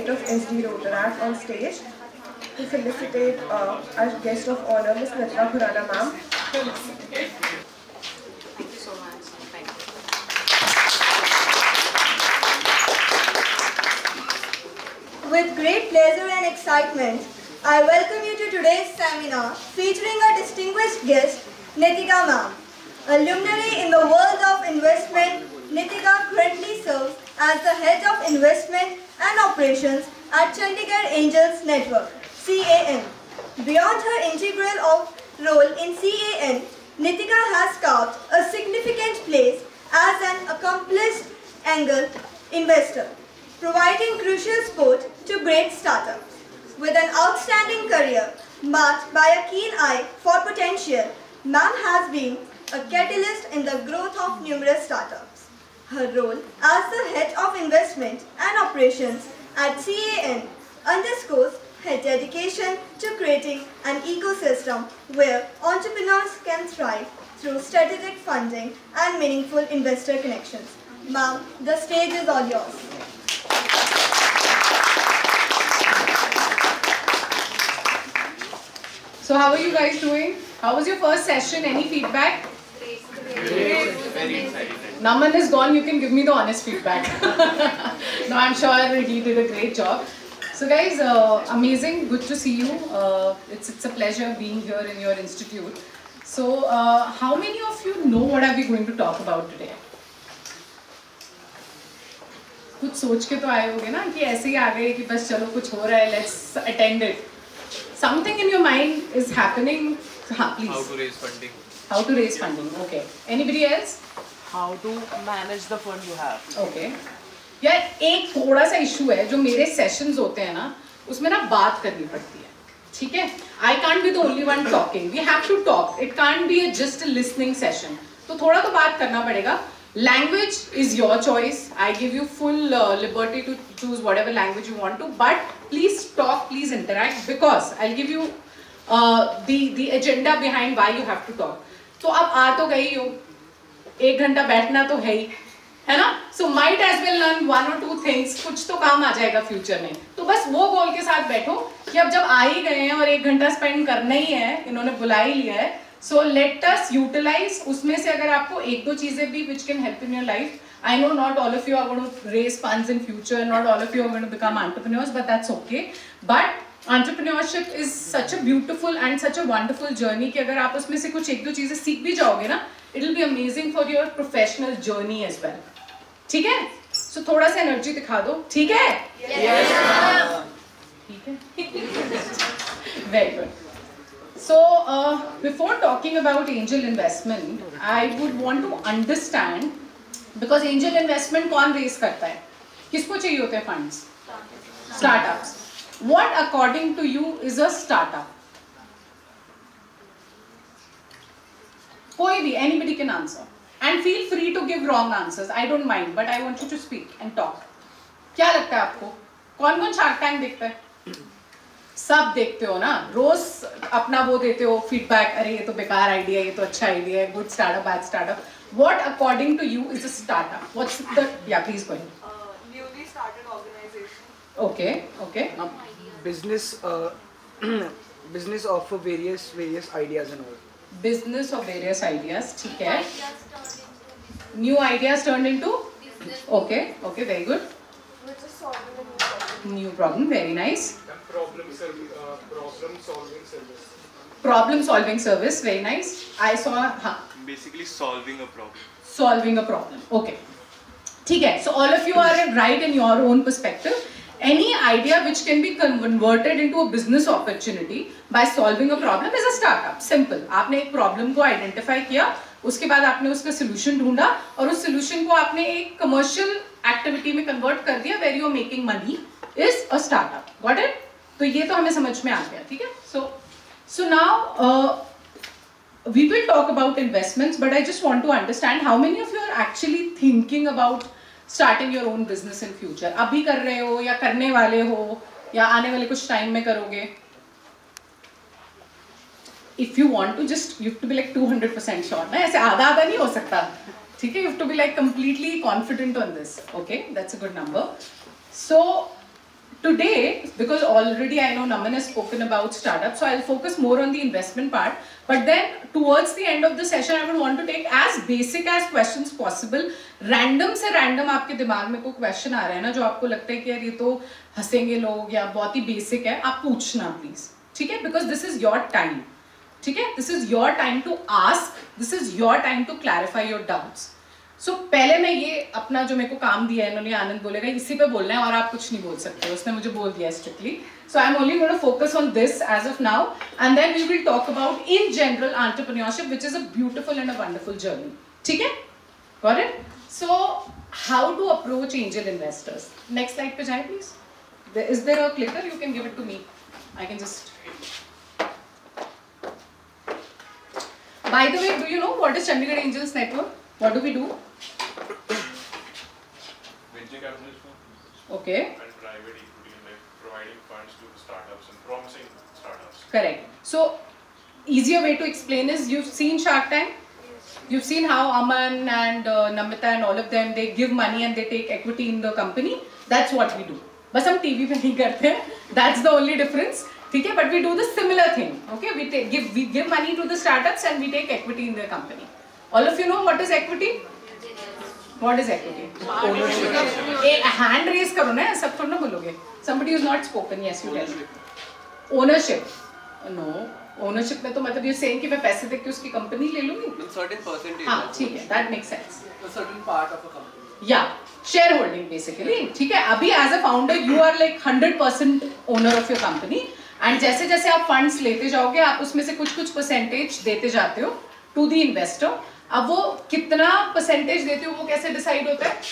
President of SD Rotaract on stage to felicitate our guest of honor, Ms. Nitika Khurana ma'am. Thank you so much. Thank you. With great pleasure and excitement, I welcome you to today's seminar featuring our distinguished guest, Nitika ma'am. A luminary in the world of investment, Nitika currently serves as the Head of Investment and Operations at Chandigarh Angels Network, CAN. Beyond her integral role in CAN, Nitika has carved a significant place as an accomplished angel investor, providing crucial support to great startups. With an outstanding career marked by a keen eye for potential, ma'am has been a catalyst in the growth of numerous startups. Her role as the Head of Investment and Operations at CAN underscores her dedication to creating an ecosystem where entrepreneurs can thrive through strategic funding and meaningful investor connections. Ma'am, the stage is all yours. So how are you guys doing? How was your first session? Any feedback? Great. Very excited. Naman is gone, you can give me the honest feedback. No, I'm sure he did a great job. So guys, amazing, good to see you. It's a pleasure being here in your institute. So how many of you know what are we going to talk about today? कुछ सोच के तो आए होगे ना कि ऐसे ही आ गए कि बस चलो कुछ हो रहा है, let's attend it. Something in your mind is happening. हाँ, please. How to raise funding. How to raise funding. Okay. Anybody else? How to manage the fund you have. Okay. यार एक थोड़ा सा इशू है जो मेरे सेशंस होते हैं ना, उसमें ना बात करनी पड़ती है, ठीक है? I can't be the only one talking. We have to talk. It can't be just a listening session. तो थोड़ा तो बात करना पड़ेगा. Language is your choice. I give you full liberty to choose whatever language you want to. But please talk, please interact, because I'll give you the agenda behind why you have to talk. तो अब आ तो गई हो, 1 घंटा बैठना तो है ही, है ना? So might as well learn 1 or 2 things. कुछ तो काम आ जाएगा फ्यूचर में. तो बस वो गोल के साथ बैठो कि अब जब आ ही गए हैं और 1 घंटा स्पेंड करना ही है, इन्होंने बुला ही लिया है. So let us utilize. उसमें से अगर आपको 1-2 चीजें भी which can help in your life. I know not all of you are going to raise funds in future. Not all of you are going to become entrepreneurs, but that's okay. But entrepreneurship is such a beautiful and such a wonderful journey कि अगर आप उसमें से कुछ 1-2 चीजें सीख भी जाओगे ना, it will be amazing for your professional journey as well. ठीक है? So थोड़ा सा एनर्जी दिखा दो, ठीक है? Yes. ठीक है? Very good. So before talking about angel investment, I would want to understand, because angel investment कौन raise करता है? किसको चाहिए होते हैं funds? Startups. What according to you is a startup? कोई भी, anybody can answer. And feel free to give wrong answers. I don't mind, but I want you to speak and talk. क्या लगता है आपको? कौन-कौन Shark Tank देखता है? सब देखते हो ना, रोज अपना वो देते हो फीडबैक, अरे ये तो बेकार आइडिया, ये तो अच्छा आइडिया है, good startup, bad startup. What according to you is a startup? What's the please go ahead. Newly started organization. Okay okay. Business of various ideas and all. Business of various ideas, ठीक है. New ideas turn into, okay okay, very good. Which is solving a new problem. New problem, very nice. Problem solving service. Problem solving service, very nice. I saw, हाँ. Basically solving a problem. Solving a problem. Okay. ठीक है. So all of you are right in your own perspective. Any idea which can be converted into a business opportunity by solving a problem is a startup. Simple. आपने एक problem को identify किया, उसके बाद आपने उसका solution ढूंढा और उस solution को आपने एक commercial activity में convert कर दिया, where you are making money, is a startup. Got it? तो ये तो हमें समझ में आ गया, ठीक है? So now we will talk about investments, but I just want to understand how many of you are actually thinking about starting your own business in future. अभी कर रहे हो या करने वाले हो या आने वाले कुछ टाइम में करोगे? If you want to, just you have to be like 200% sure ना, ऐसे आधा नहीं हो सकता, ठीक है? You have to be like completely confident on this. Okay, that's a good number. So today, because already I know Naman has spoken about startups, so I'll focus more on the investment part. But then towards the end of the session, I would want to take as basic as questions possible. Random से random आपके दिमाग में कोई question आ रहा है ना जो आपको लगता है कि यार ये तो हंसेंगे लोग या बहुत ही basic है, आप पूछना please, ठीक है? Because this is your time, ठीक है? This is your time to ask. This is your time to clarify your doubts. So पहले मैं ये अपना जो मेरे को काम दिया है इन्होंने आनंद बोलेगा इसी पे बोलना है और आप कुछ नहीं बोल सकते उसने मुझे बोल दिया strictly. So I'm only going to focus on this as of now, and then we will talk about in general entrepreneurship, which is a beautiful and a wonderful journey. ठीक है? Got it? So how to approach angel investors? Next slide पे जाए please. Is there a clicker? You can give it to me. I can just. By the way, do you know what is Chandigarh Angels Network? What do we do? Venture capitalist firms Okay. and private equity, like providing funds to startups and promising startups. Correct. So, easier way to explain is you've seen Shark Tank. You've seen how Aman and Namita and all of them, they give money and they take equity in the company. That's what we do. बस हम TV पे नहीं करते हैं. That's the only difference. ठीक है? But we do the similar thing. Okay? We give money to the startups and we take equity in their company. All of you know what is equity? What is equity? Ownership. A hand raise करो ना, सब थोड़ा ना बोलोगे. Somebody who's not spoken, yes, you tell. Ownership. No. Ownership में तो मतलब you're saying कि मैं पैसे देके उसकी कंपनी ले लूँगी. Certain percentage. हाँ, ठीक है. That makes sense. A certain part of a company. Yeah. Shareholding basically. ठीक है. अभी as a founder you are like 100% owner of your company. And जैसे जैसे आप funds लेते जाओगे आप उसमें से कुछ percentage देते जाते हो to the investor. अब वो कितना परसेंटेज देते हो वो कैसे डिसाइड होता है?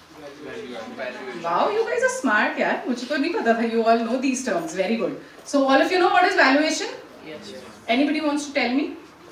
Wow, you guys are smart यार. मुझे तो नहीं पता था. You all know these terms. Very good. So all of you know what is valuation? Yes. Anybody wants to tell me?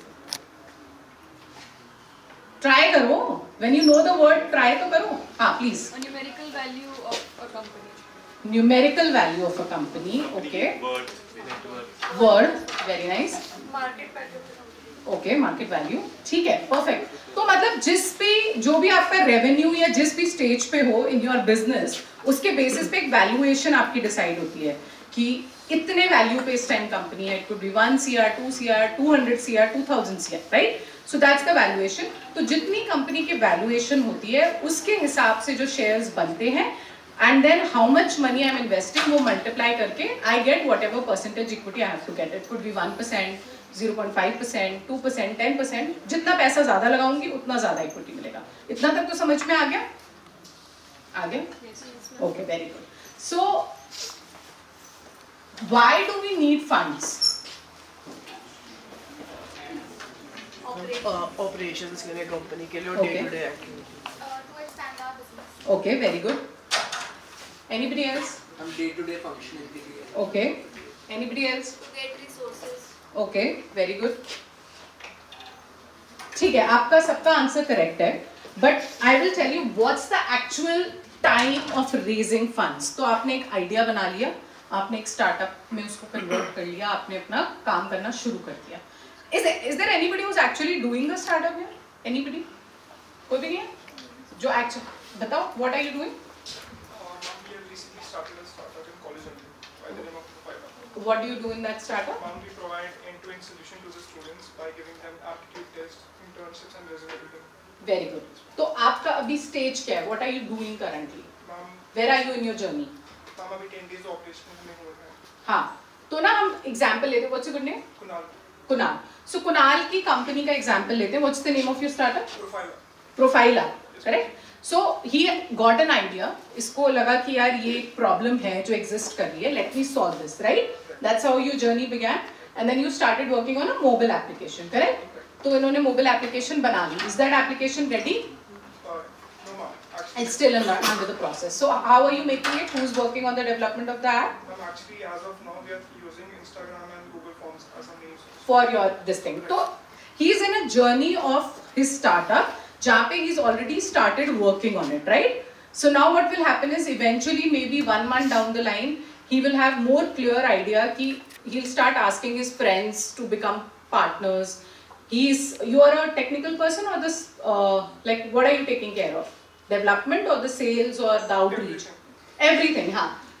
Try करो. When you know the word, try तो करो. हाँ, please. A numerical value of a company. Numerical value of a company. Okay. Worth, net worth. Worth. Very nice. Market value. Okay market value ठीक है perfect तो मतलब जिस भी जो भी आपका रेवेन्यू या जिस भी स्टेज पे हो इन योर बिजनेस उसके बेसिस पे एक वैल्यूएशन आपकी डिसाइड होती है कि इतने वैल्यू पे इस टाइम कंपनी है it could be 1 CR 2 CR 200 CR 2000 CR right so that's the valuation तो जितनी कंपनी की वैल्यूएशन होती है उसके हिसाब से जो शेयर्स बनते हैं and then how much money I'm investing वो multiply करके I get whatever percentage equity I have to get. It could be 1%, 0.5%, 2%, 10%. जितना पैसा ज़्यादा लगाऊंगी उतना ज़्यादा equity मिलेगा. इतना तक तो समझ में आ गया? आ गया? Okay, very good. So why do we need funds? Operations के लिए कंपनी के लिए Okay. day-to-day activity. To expand our business. Okay, very good. Anybody else? हम day-to-day functioning के लिए. Okay. Anybody else? To get resources. Okay, very good. ठीक है, आपका सबका आंसर करेक्ट है, but I will tell you what's the actual time of raising funds. तो आपने एक आइडिया बना लिया, आपने एक स्टार्टअप में उसको कन्वर्ट कर लिया, आपने अपना काम करना शुरू कर दिया. Is there anybody who's actually doing a startup here? Anybody? कोई भी नहीं है? जो actually बताओ, what are you doing? We have recently started a startup in college only by the name of Profiler. What do you do in that startup? We provide end-to-end solution to the students by giving them aptitude tests, internships and resume building. Very good. तो आपका अभी stage क्या है? What are you doing currently? Ma'am, Where are you in your journey? अभी 10 days operation में हो रहा है. हाँ, तो ना हम एग्जाम्पल लेते हैं. What's your good name? Kunal. Kunal. So Kunal की कंपनी का एग्जाम्पल लेते हैं. What's the name of your startup? Profiler. Profiler. Correct? So he got an idea. इसको लगा कि यार ये एक प्रॉब्लम है जो एग्जिस्ट कर रही है. Let me solve this, right? That's how your journey began. And then you started working on a mobile application, correct? तो इन्होंने मोबाइल एप्लीकेशन बना ली. Is that application ready? No ma'am. Actually, It's still under the process. So how are you making it? Who's working on the development of the app? ma'am, actually as of now we are using Instagram and Google Forms as a means. For your this thing. So he's in a journey of his startup जहाँ पे he's already started working on it, right? So now what will happen is eventually maybe 1 month down the line he will have more clear idea कि he'll start asking his friends to become partners. You are a technical person or this like what are you taking care of? Development or the sales or the outreach? Everything, हाँ.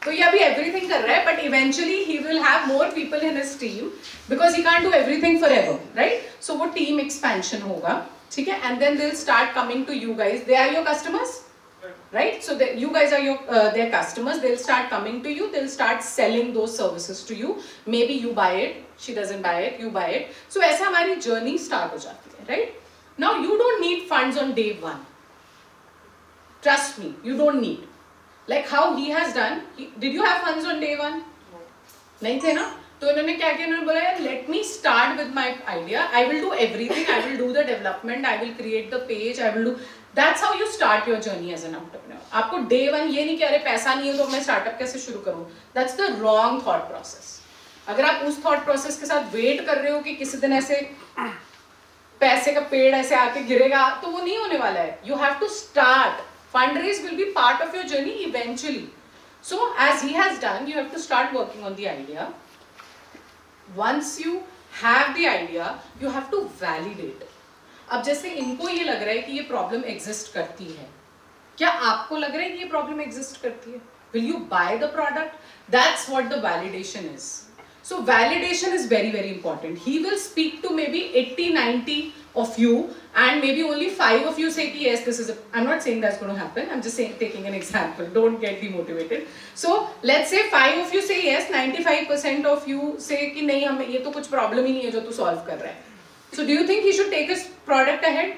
तो ये अभी everything कर रहा है, but eventually he will have more people in his team because he can't do everything forever, right? So वो team expansion होगा, ठीक है? And then they'll start coming to you guys. They are your customers, right? So you guys are their customers. They'll start coming to you. They'll start selling those services to you. Maybe you buy it. She doesn't buy it. You buy it. So ऐसा हमारी journey start हो जाती है, right? Now you don't need funds on day one. Trust me, you don't need. Like how he has done. Did you have funds on day one? नहीं थे ना? तो इन्होंने क्या किया? इन्होंने बोला यार let me start with my idea. I will do everything. I will do the development. I will create the page. I will do. That's how you start your journey as an entrepreneur. आपको day one ये नहीं कि अरे पैसा नहीं है तो मैं startup कैसे शुरू करूँ? That's the wrong thought process. अगर आप उस thought process के साथ wait कर रहे हो कि किसी दिन ऐसे पैसे का पेड़ ऐसे आके गिरेगा तो वो नहीं होने वाला है. You have to start. Fundraise will be part of your journey eventually. So as he has done, you have to start working on the idea. Once you have the idea, you have to validate. अब जैसे इनको ये लग रहा है कि ये problem exist करती है, क्या आपको लग रहा है कि ये प्रॉब्लम एग्जिस्ट करती है? Will you buy the product? That's what the validation is. So validation is very, very important. He will speak to maybe 80-90 of you and maybe only 5 of you say कि yes, this is a, I'm not saying that's going to happen, I'm just saying, taking an example, don't get demotivated. So let's say 5 of you say yes, 95% of you say कि नहीं हमें ये तो कुछ problem ही नहीं है जो तू solve कर रहा है. So do you think he should take his product ahead?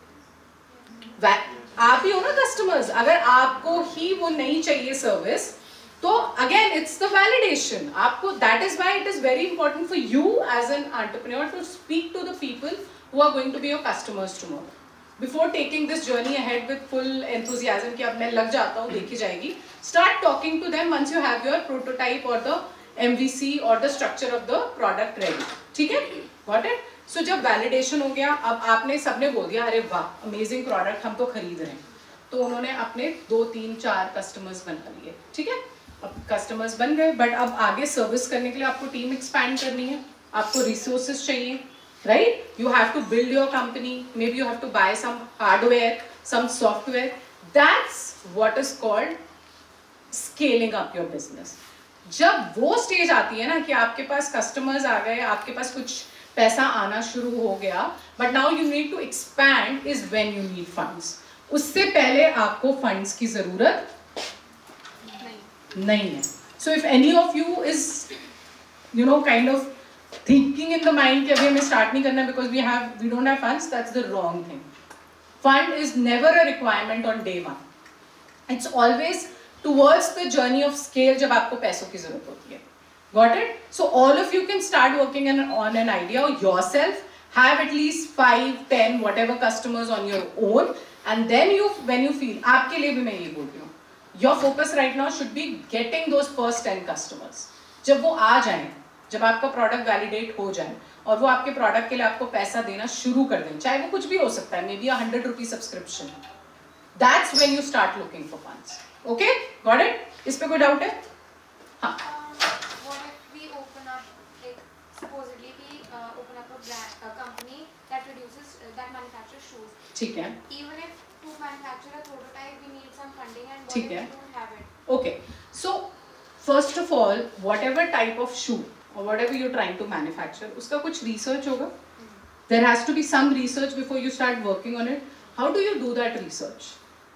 आप ही हो ना customers, अगर आपको ही वो नहीं चाहिए service, तो again it's the validation. आपको, that is why it is very important for you as an entrepreneur to speak to the people who are going to be your customers tomorrow. Before taking this journey ahead with full enthusiasm कि अब मैं लग जाता हूँ देखी जाएगी, start talking to them once you have your prototype or the MVC or the structure of the product ready. ठीक है? Got it? So जब validation हो गया, अब आपने सबने बोल दिया अरे वाह amazing product हम तो खरीद रहे हैं, तो उन्होंने अपने 2, 3, 4 customers बना लिए, ठीक है? अब customers बन गए, but अब आगे service करने के लिए आपको team expand करनी है, आपको resources चाहिए, right? You have to build your company, maybe you have to buy some hardware, some software. That's what is called scaling up your business. जब वो stage आती है ना कि आपके पास customers आ गए, आपके पास कुछ पैसा आना शुरू हो गया, but now you need to expand is when you need funds. उससे पहले आपको funds की ज़रूरत नहीं है. So if any of you is, you know, kind of thinking in the mind कि अभी हमें start नहीं करना because we don't have funds, that's the wrong thing. Fund is never a requirement on day one. It's always towards the journey of scale जब आपको पैसों की ज़रूरत होती है. Got it? So all of you can start working on an idea yourself. Have at least 5, 10, whatever customers on your own, and then when you feel, आपके लिए भी मैं ये बोल रही हूँ, your focus right now should be getting those first 10 customers. जब वो आ जाएं, जब आपका प्रोडक्ट वैलिडेट हो जाए और वो आपके प्रोडक्ट के लिए आपको पैसा देना शुरू कर दें, चाहे वो कुछ भी हो सकता है, maybe 100 rupees subscription, that's when you start looking for funds. Okay, got it? इस पे कोई डाउट है? हाँ. What if we open up, like, supposedly we open up a brand, a company that manufactures shoes. ठीक है. Even if to manufacture a prototype we need some funding, and what ठीक if है. we don't have it? Okay, so first of all, whatever type of shoe or whatever you're trying to manufacture, उसका कुछ research होगा. There has to be some research before you start working on it. How do you do that research?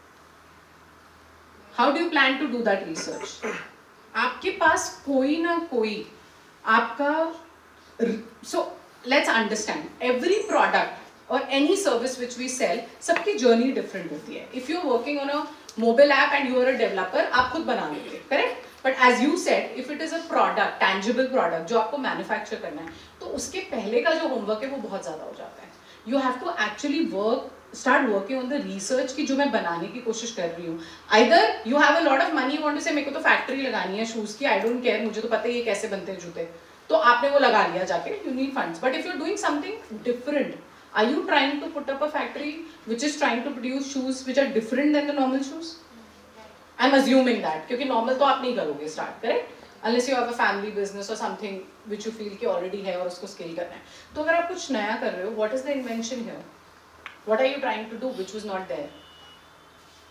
How do you plan to do that research? आपके पास कोई ना कोई आपका, so let's understand, every product or any service which we sell, सबकी journey different होती है. If you're working on a mobile app and you are a developer, आप खुद बना लोगे, correct? But as you said, if it is a product, tangible product, जो आपको manufacture करना है, तो उसके पहले का जो homework है वो बहुत ज़्यादा हो जाता है. You have to actually start working on the research की जो मैं बनाने की कोशिश कर रही हूँ. Either you have a lot of money, you want to say मेरे को तो factory लगानी है shoes की, I don't care, मुझे तो पता है ये कैसे बनते हैं जूते, तो आपने वो लगा लिया जाके, you need funds. But if you're doing something different, are you trying to put up a factory which is trying to produce shoes which are different than the normal shoes? I'm assuming that, क्योंकि normal तो आप नहीं करोगे start, correct? Unless you have a family business or something which you feel कि already है और उसको scale करना है. तो अगर आप कुछ नया कर रहे हो, what is the invention here? What are you trying to do which was not there?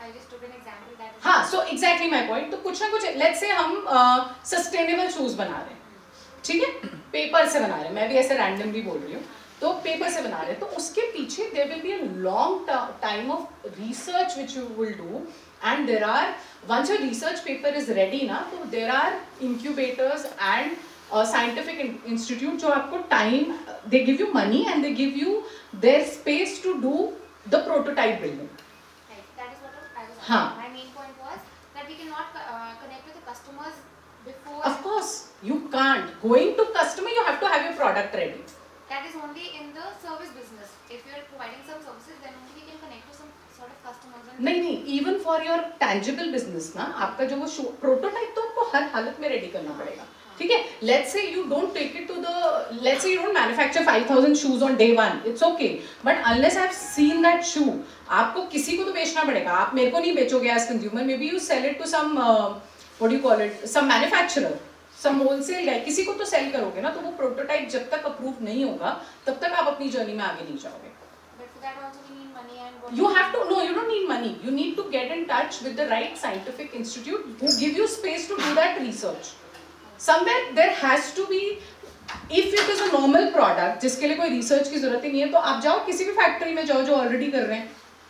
I just took an example that. हाँ, so exactly my point. तो कुछ ना कुछ, let's say हम sustainable shoes बना रहे हैं, ठीक है? पेपर से बना रहे हैं, मैं भी ऐसे randomly बोल रही हूँ, तो पेपर से बना रहे हैं, तो उसके पीछे there will be a long time of research which you will do, and there are, once your research paper is ready ना, तो there are incubators and scientific institute जो आपको time, they give you money and they give you their space to do the prototype building. Right, that is what I was हाँ. asking. My main point was that we cannot connect with the customers before. Of course, you can't. Going to customer, you have to have your product ready. That is only in the service business. If you are providing some services, then only we can connect to some sort of customers. And नहीं, even for your tangible business ना, आपका जो वो prototype तो आपको हर हालत में ready करना पड़ेगा, ठीक है? Let's say you don't take it to the, let's say you don't manufacture 5,000 shoes on day one, it's okay. But unless I've seen that shoe, आपको किसी को तो बेचना पड़ेगा. आप मेरे को नहीं बेचोगे as consumer. Maybe you sell it to some, what do you call it? Some manufacturer. Some wholesale guy, किसी को तो सेल करोगे ना, तो वो प्रोटोटाइप जब तक अप्रूव नहीं होगा तब तक आप अपनी जर्नी में आगे नहीं जाओगे. but for that also we need money and. You have to, no, you don't need money. You need to get in touch with the right scientific institute who give you space to do that research. Somewhere there has to be, if it is a normal product जिसके लिए कोई research की जरूरत ही नहीं है, तो आप जाओ किसी भी फैक्ट्री में जाओ जो already कर रहे हैं,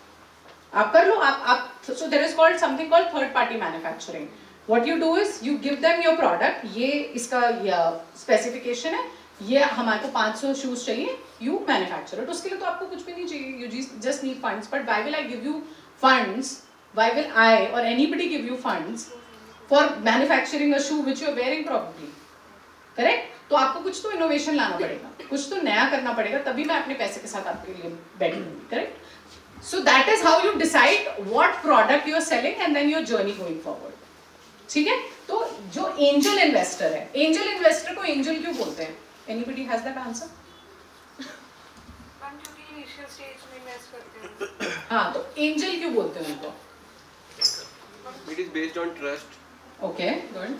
आप कर लो. आप so there is called something called third party manufacturing. What you do is you give them your product. ये इसका specification है, ये हमारे को 500 shoes चाहिए, you manufacture it. उसके लिए तो आपको कुछ भी नहीं चाहिए, you just need funds. But why will I give you funds? Why will I or anybody give you funds for manufacturing a shoe which you are wearing probably? Correct? तो आपको कुछ तो innovation लाना पड़ेगा, कुछ तो नया करना पड़ेगा, तभी मैं अपने पैसे के साथ आपके लिए बैठूंगी. Correct? So that is how you decide what product you are selling and then your journey going forward. ठीक है? तो जो एंजल इन्वेस्टर है, एंजल इन्वेस्टर को एंजल क्यों बोलते हैं? Anybody has that answer? हम क्योंकि इनिशियल स्टेज में इन्वेस्ट करते हैं. हाँ, तो एंजल क्यों बोलते हैं उनको? It is based on trust. Okay, good.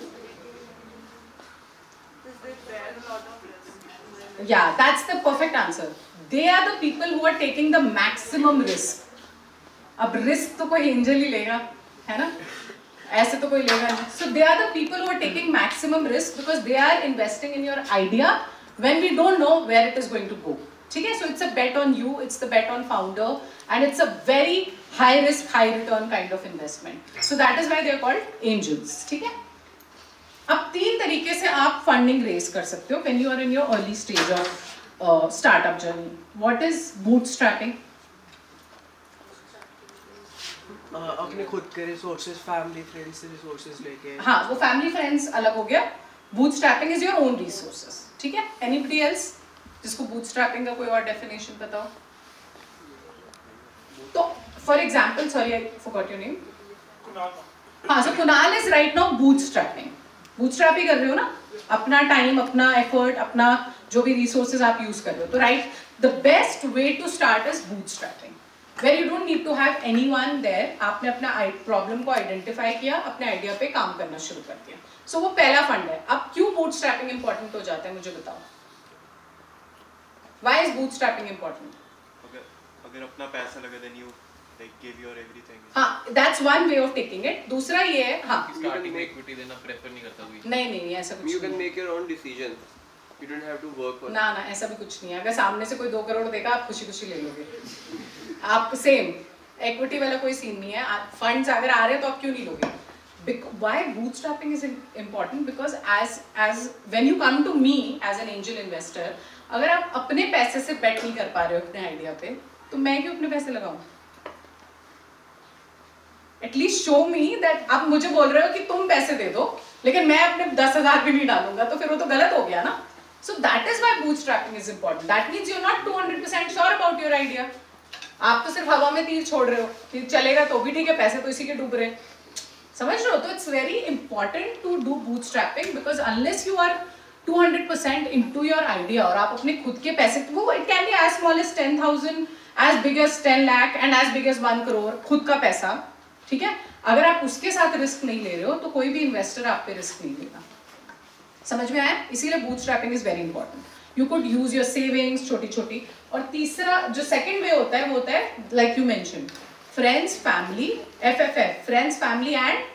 Yeah, that's the perfect answer. They are the people who are taking the maximum risk. अब risk तो कोई एंजल ही लेगा, है ना? ऐसे तो कोई लेगा नहीं. So they are the people who are taking maximum risk because they are investing in your idea when we don't know where it is going to go. ठीक है? So it's a bet on you, it's the bet on founder, and it's a very high risk, high return kind of investment. So that is why they are called angels. ठीक है? अब 3 तरीके से आप funding raise कर सकते हो when you are in your early stage of startup journey. What is bootstrapping? अपने खुद के रिसोर्सेज, फैमिली फ्रेंड्स से रिसोर्सेज लेके. हाँ, वो फैमिली फ्रेंड्स अलग हो गया. Bootstrapping is your own resources. ठीक है? एनीबडी एल्स जिसको बूटस्ट्रैपिंग का कोई और डेफिनेशन पता हो? तो for example, sorry I forgot your name. हाँ, so Kunal is right now bootstrapping. Bootstrap ही कर रहे हो ना, अपना टाइम, अपना एफर्ट, अपना जो भी रिसोर्सेज आप यूज कर रहे हो. तो right, the best way to start is bootstrapping, where you don't need to have anyone there. आपने अपना प्रॉब्लम को आइडेंटिफाई किया, अपने आइडिया पे काम करना शुरू कर दिया. सो वो पहला फंड है. अब क्यों बूटस्ट्रैपिंग इंपॉर्टेंट हो जाता है, मुझे बताओ. Why is bootstrapping important? अगर अपना पैसा लगे then you like give your everything. हाँ, that's one way of taking it. दूसरा ये है, हाँ. Starting equity देना prefer नहीं करता कोई. नहीं ऐसा कुछ नहीं. You can make your own decision. You don't have to work for. ना ऐसा भी कुछ नहीं है. अगर सामने से कोई 2 करोड़ देगा, आप खुशी ले लोगे. आप सेम इक्विटी वाला कोई सीन नहीं है. फंड्स अगर आ रहे हैं तो आप क्यों नहीं लोगे? Why bootstrapping is important? Because as when you come to me as an angel investor, अगर आप अपने पैसे से बेट नहीं कर पा रहे हो अपने आइडिया पे, तो मैं क्यों अपने पैसे लगाऊं? At least show me that. आप मुझे बोल रहे हो कि तुम पैसे दे दो, लेकिन मैं अपने 10,000 भी नहीं डालूंगा, तो फिर वो तो गलत हो गया ना. So that is why bootstrapping is important. That means you're not 200% sure about your idea. आप तो सिर्फ हवा में तीर छोड़ रहे हो कि चलेगा तो भी ठीक है, पैसे तो इसी के डूब रहे हैं. समझ रहे हो? तो it's very important to do bootstrapping because unless you are 200% into your idea और आप अपने खुद के पैसे, वो it can be as small as 10,000, as big as 10 lakh and as big as 1 crore खुद का पैसा. ठीक है? अगर आप उसके साथ रिस्क नहीं ले रहे हो तो कोई भी इन्वेस्टर आप पे रिस्क नहीं लेगा. समझ में आया? इसीलिए bootstrapping is very important. You could use your savings छोटी छोटी. और तीसरा जो सेकंड वे होता है वो होता है like you mention friends family, FFF friends family and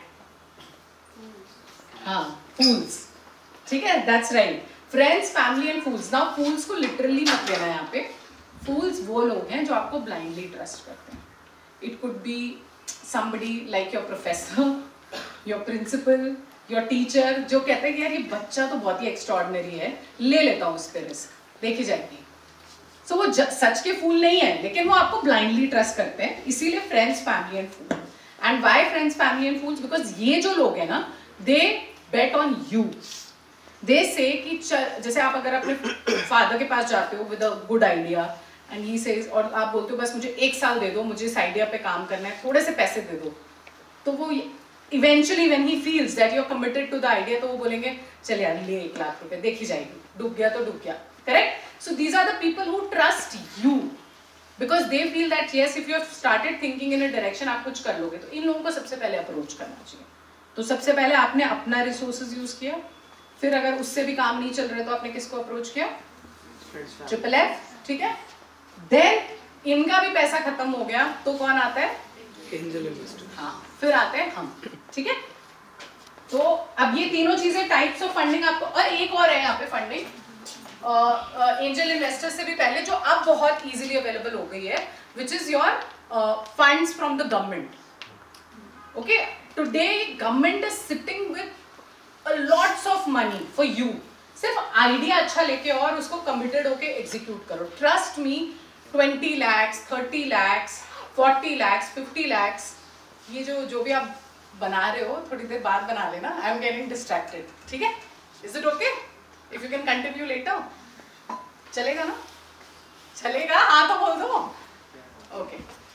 हाँ फूल्स, ठीक है, that's right, friends family and fools. Now fools को लिटरली मत लेना यहाँ पे, फूल्स वो लोग हैं जो आपको ब्लाइंडली ट्रस्ट करते हैं। It could be somebody like your professor, your principal, your teacher, जो कहते हैं कि यार ये बच्चा तो बहुत ही एक्स्ट्रॉर्डिनरी है, ले लेता हूँ उस पर रिस्क, देखी जाएगी। सो वो सच के फूल नहीं है, लेकिन वो आपको ब्लाइंडली ट्रस्ट करते हैं, इसीलिए friends family and fool. And why friends family and fools? Because ये जो लोग हैं ना, दे बेट ऑन यू। दे से कि जैसे आप अगर अपने फादर के पास जाते हो with a good idea and he says, और आप बोलते हो बस मुझे 1 साल दे दो, मुझे इस आइडिया पे काम करना है, थोड़े से पैसे दे दो, तो वो eventually when he feels that you are committed to the idea, तो वो बोलेंगे चल यार ले 1 लाख रुपए, देखी जाएगी, डूब गया तो डूब गया, correct? So these are the people who trust you because they feel that yes if you have started thinking in a direction, आप कुछ कर लोगे। तो इन लोगों को सबसे पहले अप्रोच करना चाहिए। तो सबसे पहले आपने अपना रिसोर्सेज यूज किया, फिर अगर उससे भी काम नहीं चल रहा तो आपने किसको अप्रोच किया? FFF, ठीक है। देन इनका भी पैसा खत्म हो गया तो कौन आता है? Angel investor. हाँ, फिर आते हैं हम, ठीक है। तो अब ये तीनों चीजें टाइप्स ऑफ फंडिंग आपको, और एक और है यहाँ पे फंडिंग एंजल इन्वेस्टर से भी पहले, जो अब बहुत इजीली अवेलेबल हो गई है, which is your funds from the government. Okay, today government is sitting with lots of money for you. सिर्फ आइडिया अच्छा लेके और उसको कमिटेड होके एग्जीक्यूट करो। Trust me, 20 lakhs, 30 lakhs, 40 lakhs, 50 lakhs, ये जो भी आप बना रहे हो थोड़ी देर बाद बना लेना। आई एम गेटिंग डिस्ट्रैक्टेड, ठीक है? Is it okay if you can continue later? चलेगा ना? चलेगा, हाँ तो बोल दो। ओके,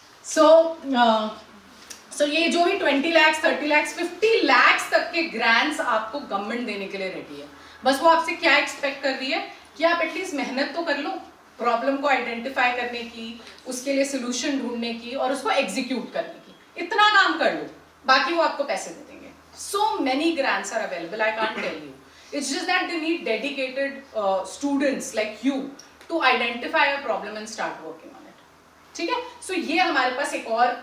सो ये जो भी 20 lakhs, 30 lakhs, 50 lakhs तक के ग्रांट्स आपको गवर्नमेंट देने के लिए रेडी है। बस वो आपसे क्या एक्सपेक्ट कर रही है कि आप एटलीस्ट मेहनत तो कर लो, प्रॉब्लम को आइडेंटिफाई करने की, उसके लिए सोल्यूशन ढूंढने की और उसको एग्जीक्यूट करने की, इतना काम कर लो, बाकी वो आपको पैसे दे देंगे। So many grants are available, I can't tell you, it's just that they need dedicated students like you to identify a problem and start working on it, ठीक है? सो ये हमारे पास एक और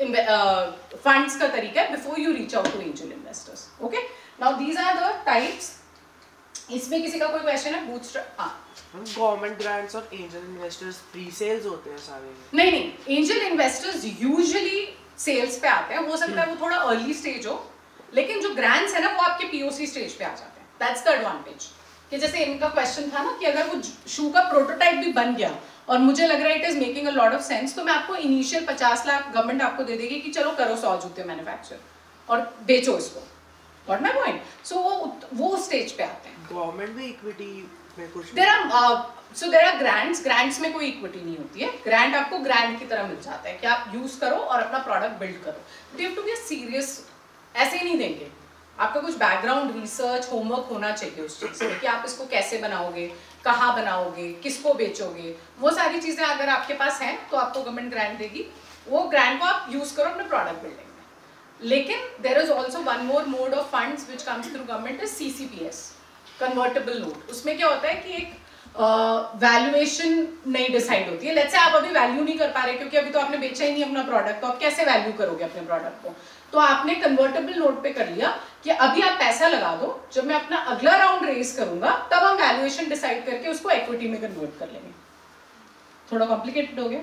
फंड्स का तरीका है before you reach out to angel investors. Okay, now these are the types. इसमें किसी का कोई क्वेश्चन है? बूटस्ट्रैप, हाँ। गवर्नमेंट ग्रांट्स और एंजल इन्वेस्टर्स प्री सेल्स होते हैं सारे? नहीं, एंजल इन्वेस्टर्स यूजुअली सेल्स पे आते हैं। हो सकता है वो थोड़ा अर्ली स्टेज हो, लेकिन जो ग्रांट्स है ना वो आपके POC स्टेज पे आ जाते हैं। That's the advantage. कि जैसे इनका क्वेश्चन था ना कि अगर वो शू का प्रोटोटाइप भी बन गया और मुझे लग रहा है it is making a lot of sense, तो मैं आपको इनिशियल 50 लाख गवर्नमेंट आपको दे देगी कि चलो करो 100 जूते मैन्युफैक्चर और बेचो इसको। What my point? सो वो स्टेज पे आते हैं। गवर्नमेंट में इक्विटी में कुछ देयर आर ग्रांट्स में कोई इक्विटी नहीं होती है। ग्रांट आपको ग्रांट की तरह मिल जाता है कि आप यूज करो और अपना प्रोडक्ट बिल्ड करो। But you have to be serious, ऐसे ही नहीं देंगे। आपका कुछ बैकग्राउंड रिसर्च होमवर्क होना चाहिए उस चीज से कि आप इसको कैसे बनाओगे, कहाँ बनाओगे, किसको बेचोगे, वो सारी चीजें अगर आपके पास हैं तो आपको गवर्नमेंट ग्रांट देगी। वो ग्रांट को आप यूज करो अपने प्रोडक्ट बिल्डिंग में। लेकिन there is also one more mode of funds which comes through government is CCPS, convertible note. उसमें क्या होता है कि एक वैल्यूएशन नहीं डिसाइड होती है। लेट्स से आप अभी वैल्यू नहीं कर पा रहे क्योंकि अभी तो आपने बेचा ही नहीं अपना प्रोडक्ट, तो आप कैसे वैल्यू करोगे अपने प्रोडक्ट को? तो आपने कन्वर्टेबल नोट पे कर लिया कि अभी आप पैसा लगा दो, जब मैं अपना अगला राउंड रेज करूंगा तब हम वैल्यूएशन डिसाइड करके उसको इक्विटी में कन्वर्ट कर लेंगे। थोड़ा कॉम्प्लिकेटेड हो गया,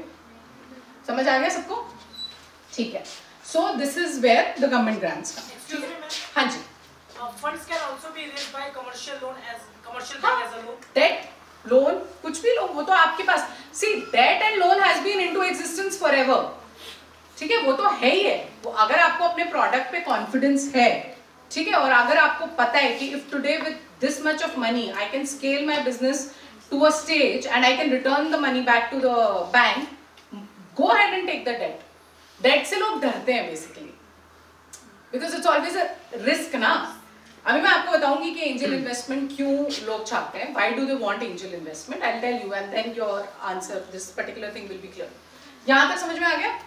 समझ आ गया सबको? ठीक है। So this is where the government grants come. हाँ जी, funds can also be raised by commercial loan as commercial bank as a loan. Debt, loan, कुछ भी लो, वो तो आपके पास। See, debt and loan has been into existence forever. ठीक है, वो तो है ही है। वो अगर आपको अपने प्रोडक्ट पे कॉन्फिडेंस है, ठीक है, और अगर आपको पता है कि if today with this much of money I can scale my business to a stage and I can return the money back to the bank, go ahead and take the debt. Debt से लोग डरते हैं basically, because it's always a risk ना। अभी मैं आपको बताऊंगी कि एंजल इन्वेस्टमेंट क्यों लोग चाहते हैं, why do they want angel investment, I will tell you and then your answer this particular thing will be clear. यहां तक समझ में आ गया?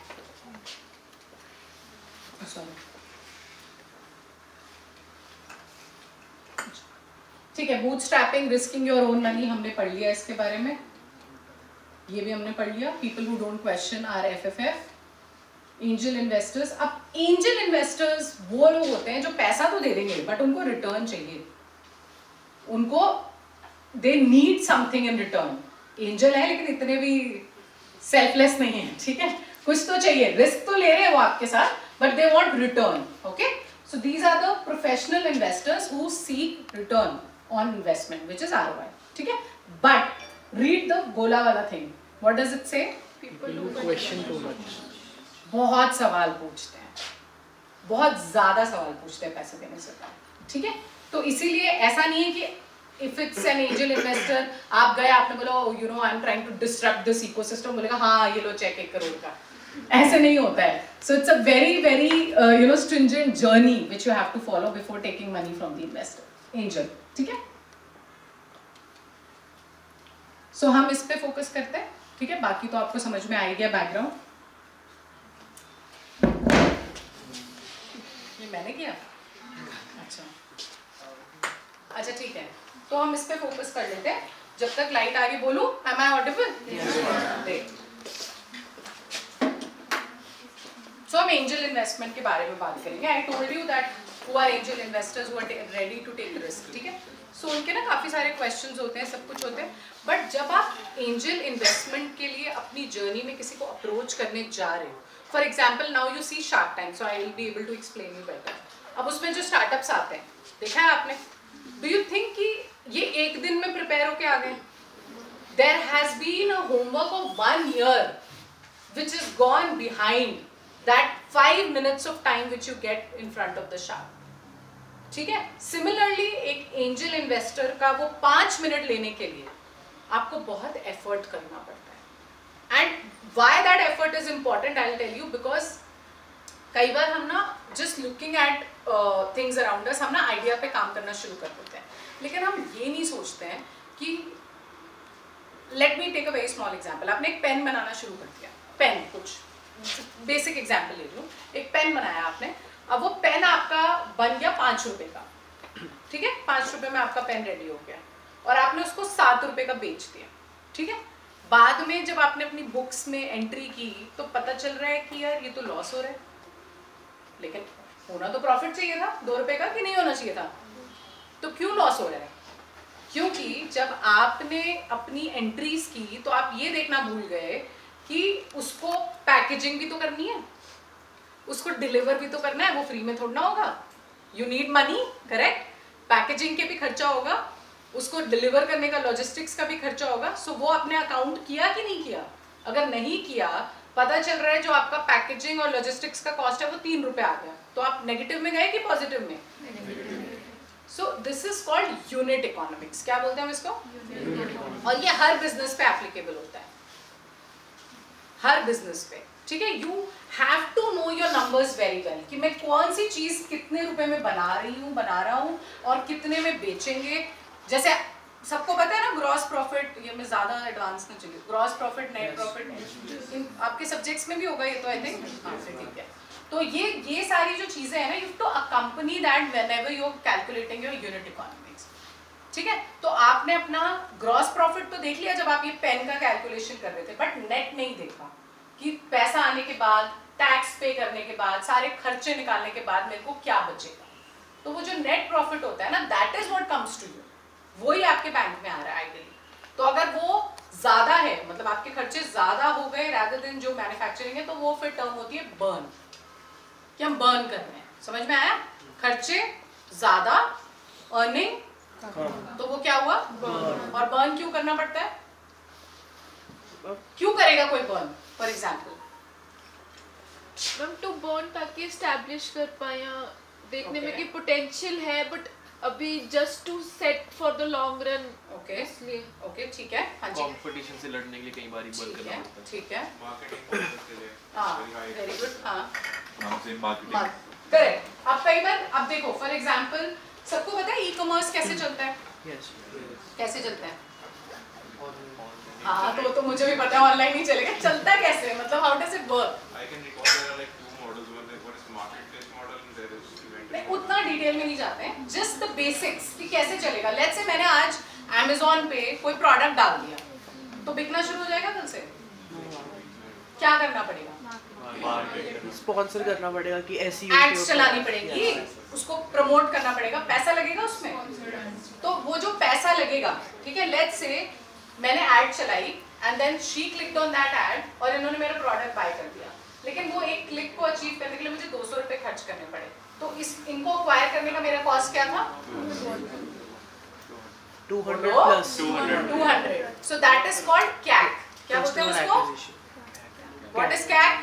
ठीक है, bootstrapping, risking your own money हमने पढ़ लिया इसके बारे में, ये भी हमने पढ़ लिया। People who don't question are FFF। Angel investors, अब एंजल इन्वेस्टर्स वो लोग होते हैं जो पैसा तो दे देंगे बट उनको रिटर्न चाहिए, उनको they need something in return. Angel है लेकिन इतने भी सेल्फलेस नहीं है, ठीक है, कुछ तो चाहिए, रिस्क तो ले रहे हैं वो आपके साथ but they want return. Okay, so these are the professional investors who seek return on investment which is ROI, ठीक है। बट रीड द गोला वाला thing, what does it say? You question too much. बहुत सवाल पूछते हैं, बहुत ज्यादा सवाल पूछते हैं पैसे देने से, ठीक है। तो इसीलिए ऐसा नहीं है कि if it's an angel investor, आप गए आपने बोला you know I am trying to disrupt this ecosystem, बोलेगा हाँ ये लो चेक 1 करोड़ का, ऐसे नहीं होता है। So it's a very very you know stringent journey which you have to follow before taking money from the investor angel, ठीक है। सो हम इस पे फोकस करते हैं, ठीक है, बाकी तो आपको समझ में आ गया बैकग्राउंड। ये मैंने किया, अच्छा ठीक है, तो हम इस पे फोकस कर लेते हैं जब तक लाइट आगे बोलूं। Am I audible? Yes. So हम एंजल इन्वेस्टमेंट के बारे में बात करेंगे। I told you that who are angel investors who are ready to take risk, ठीक है। सो उनके ना काफी सारे क्वेश्चंस होते हैं, सब कुछ होते हैं, बट जब आप एंजल इन्वेस्टमेंट के लिए अपनी जर्नी में किसी को अप्रोच करने जा रहे हो, for example now you see Shark Tank, so I will be able to explain you better. अब उसमें जो स्टार्टअप्स आते हैं, देखा है आपने, डू यू थिंक कि ये एक दिन में प्रिपेयर होके आ गए? There has been a homework of 1 year which is gone behind that 5 minutes of time which you get in front of the shark, ठीक है। सिमिलरली एक एंजल इन्वेस्टर का वो 5 मिनट लेने के लिए आपको बहुत एफर्ट करना पड़ता है। And why that effort is important I will tell you, because कई बार हम ना just looking at things around us, हम ना आइडिया पे काम करना शुरू कर देते हैं, लेकिन हम ये नहीं सोचते हैं कि let me take a very small example. आपने एक पेन बनाना शुरू कर दिया, पेन, कुछ बेसिक एग्जाम्पल ले लूँ, एक पेन बनाया आपने, अब वो पेन आपका बन गया 5 रुपए का, ठीक है, 5 रुपए में आपका पेन रेडी हो गया और आपने उसको 7 रुपए का बेच दिया, ठीक है। बाद में जब आपने अपनी बुक्स में एंट्री की तो पता चल रहा है कि यार ये तो लॉस हो रहा है, लेकिन होना तो प्रॉफिट चाहिए था 2 रुपए का, कि नहीं होना चाहिए था? तो क्यों लॉस हो रहा है? क्योंकि जब आपने अपनी एंट्रीज की तो आप ये देखना भूल गए कि उसको पैकेजिंग भी तो करनी है, उसको डिलीवर भी तो करना है, वो फ्री में थोड़ा ना होगा, you need money, correct. Packaging के भी खर्चा होगा, उसको डिलीवर करने का लॉजिस्टिक्स का भी खर्चा होगा। सो वो आपने अकाउंट किया कि नहीं किया? अगर नहीं किया, पता चल रहा है जो आपका पैकेजिंग और लॉजिस्टिक्स का कॉस्ट है वो 3 रुपए आ गया, तो आप नेगेटिव में गए कि पॉजिटिव में? So this is called unit economics. क्या बोलते हैं हम इसको? और ये हर बिजनेस पे एप्लीकेबल होता है, हर बिजनेस पे, ठीक है। You have to know your numbers very well कि मैं कौन सी चीज कितने रुपए में बना रहा हूँ और कितने में बेचेंगे। जैसे सबको पता है ना ग्रॉस प्रॉफिट, ये मैं ज्यादा एडवांस नहीं चली, ग्रॉस प्रॉफिट, नेट प्रॉफिट, आपके सब्जेक्ट्स में भी होगा ये तो, आई थिंक, हाँ ठीक है। तो ये सारी जो चीजें हैं ना, you to accompany that whenever you are calculating your unit economics, ठीक है। तो आपने अपना ग्रॉस प्रॉफिट तो देख लिया जब आप ये पेन का कैलकुलेशन कर रहे थे, बट नेट नहीं देखा कि पैसा आने के बाद, टैक्स पे करने के बाद, सारे खर्चे निकालने के बाद मेरे को क्या बचेगा। तो वो जो नेट प्रॉफिट होता है ना, that is what comes to you, वही आपके बैंक में आ रहा है आइडियली। तो अगर वो ज्यादा है, मतलब आपके खर्चे ज्यादा हो गए रादर देन जो मैन्युफैक्चरिंग है, तो वो फिर टर्म होती है बर्न, कि हम बर्न कर रहे हैं। समझ में आया? खर्चे ज्यादा, अर्निंग, तो वो क्या हुआ? बर्न। और बर्न क्यों करना पड़ता है? क्यों करेगा कोई burn? For example ma'am to burn, ताकि एस्टैब्लिश कर पाए, देखने में कि पोटेंशियल है, बट अभी just to set for the long run. Okay, इसलिए ओके, ठीक है। हाँ जी, कंपटीशन से लड़ने के लिए कई बार बर्न करना पड़ता है, ठीक है। मार्केटिंग पर्पस के लिए, हाँ, वेरी गुड, हाँ, नाम से मार्केटिंग, करेक्ट। अब कई बार अब देखो, फॉर एग्जाम्पल सबको पता है ई कॉमर्स कैसे चलता है? कैसे चलता है? हाँ, तो मुझे भी पता है, ऑनलाइन नहीं चलेगा, चलता कैसे, मतलब how does it work? I can recall there are like 2 models, one is market model and there is event. नहीं, उतना डिटेल में नहीं जाते हैं, जस्ट द बेसिक्स कि कैसे चलेगा। लेट्स से मैंने आज Amazon पे कोई प्रोडक्ट डाल दिया, तो बिकना शुरू हो जाएगा कल से? क्या करना पड़ेगा? स्पॉन्सर करना पड़ेगा कि ऐसी एड्स चलानी पड़ेगी, उसको प्रमोट करना पड़ेगा, पैसा लगेगा उसमें। तो वो जो पैसा लगेगा, ठीक है, लेट्स से मैंने ऐड चलाई and then she clicked on that ad और इन्होंने मेरा प्रोडक्ट बाय कर दिया, लेकिन वो एक क्लिक को अचीव करने के लिए मुझे 200 रुपए खर्च करने पड़े। तो इनको एक्वायर करने का मेरा कॉस्ट क्या था? 200 plus 200। So that is called CAC. क्या बोलते हैं उसको? What is CAC?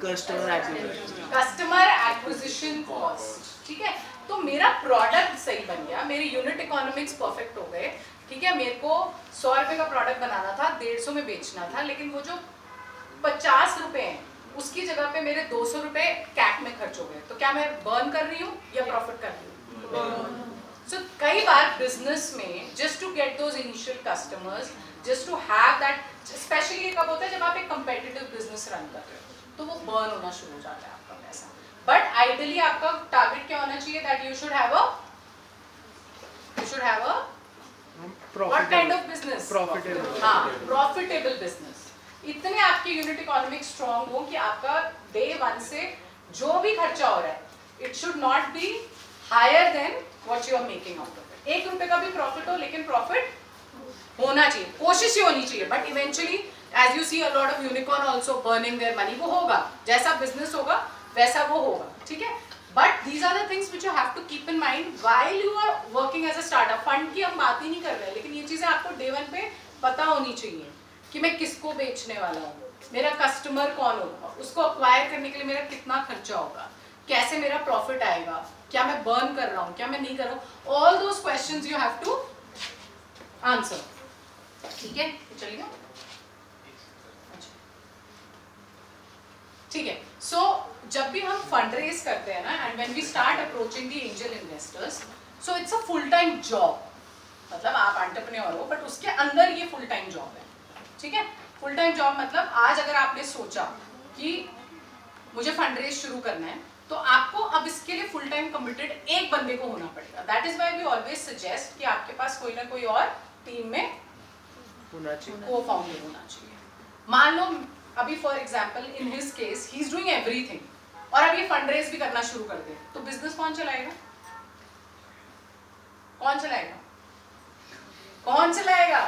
Customer acquisition cost. ठीक है, तो मेरा प्रोडक्ट सही बन गया, मेरे यूनिट इकोनॉमिक्स परफेक्ट हो गए। ठीक है, मेरे को 100 रुपए का प्रोडक्ट बनाना था, 150 में बेचना था, लेकिन वो जो 50 रुपए हैं उसकी जगह पे मेरे 200 रुपए कैक में खर्च हो गए। तो क्या मैं बर्न कर रही हूँ या प्रॉफिट कर रही हूँ? सो कई बार बिजनेस में just to get those initial customers, just to have that, especially कब होता है जब आप एक कंपेटिटिव बिजनेस रन कर रहे हो तो वो बर्न होना शुरू हो जाता है आपका पैसा। बट आइडियली आपका टारगेट क्या होना चाहिए? That you should have a what kind of business? Profitable. हाँ, प्रॉफिटेबल बिजनेस। इतने आपके यूनिट इकोनॉमिक्स स्ट्रॉन्ग हो कि आपका डे 1 से जो भी खर्चा हो रहा है it should not be higher than what you are making out of it. 1 रुपए का भी प्रॉफिट हो, लेकिन प्रॉफिट होना चाहिए, कोशिश ही होनी चाहिए। But eventually as you see a lot of unicorn also burning their money, वो होगा, जैसा बिजनेस होगा वैसा वो होगा। ठीक है, but these are the things which you have to keep in mind while you are working as a startup। Fund की हम बात ही नहीं कर रहे हैं, लेकिन ये चीजें आपको डे 1 पे पता होनी चाहिए कि मैं किसको बेचने वाला हूँ, मेरा कस्टमर कौन होगा, उसको अक्वायर करने के लिए मेरा कितना खर्चा होगा, कैसे मेरा प्रॉफिट आएगा, क्या मैं बर्न कर रहा हूँ, क्या मैं नहीं कर रहा हूँ। All those questions you have to answer. ठीक है, चलिए। ठीक है, सो जब भी हम फंड रेज करते हैं ना, and when we start approaching the angel investors, so it's a full time job. मतलब आप एंटरप्रेन्योर हो बट उसके अंदर ये फुल टाइम जॉब है। ठीक है, फुल टाइम जॉब मतलब आज अगर आपने सोचा कि मुझे फंड रेज शुरू करना है तो आपको अब इसके लिए फुल टाइम कमिटेड एक बंदे को होना पड़ेगा। That is why we always suggest कि आपके पास कोई ना कोई और टीम में होना चाहिए, को-फाउंडर होना चाहिए। मान लो अभी for example in his case he is doing everything और अब ये फंड रेज भी करना शुरू कर दे तो बिजनेस कौन चलाएगा? कौन चलाएगा? कौन चलाएगा?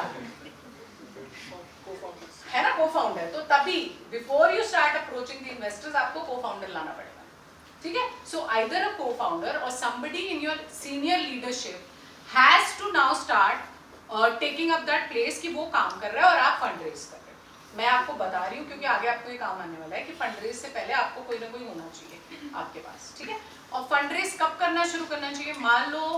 है ना, को-फाउंडर। तो तभी before you start approaching the investors आपको को-फाउंडर लाना पड़ेगा। ठीक है, सो आइदर अ को-फाउंडर और somebody in your senior leadership has to now start taking up that place कि वो काम कर रहा है और आप फंड रेज कर रहे हो। मैं आपको बता रही हूँ क्योंकि आगे आपको ये काम आने वाला है कि फंड रेज से पहले आपको कोई ना कोई होना चाहिए आपके पास। ठीक है, और फंड रेज कब करना शुरू करना चाहिए? मान लो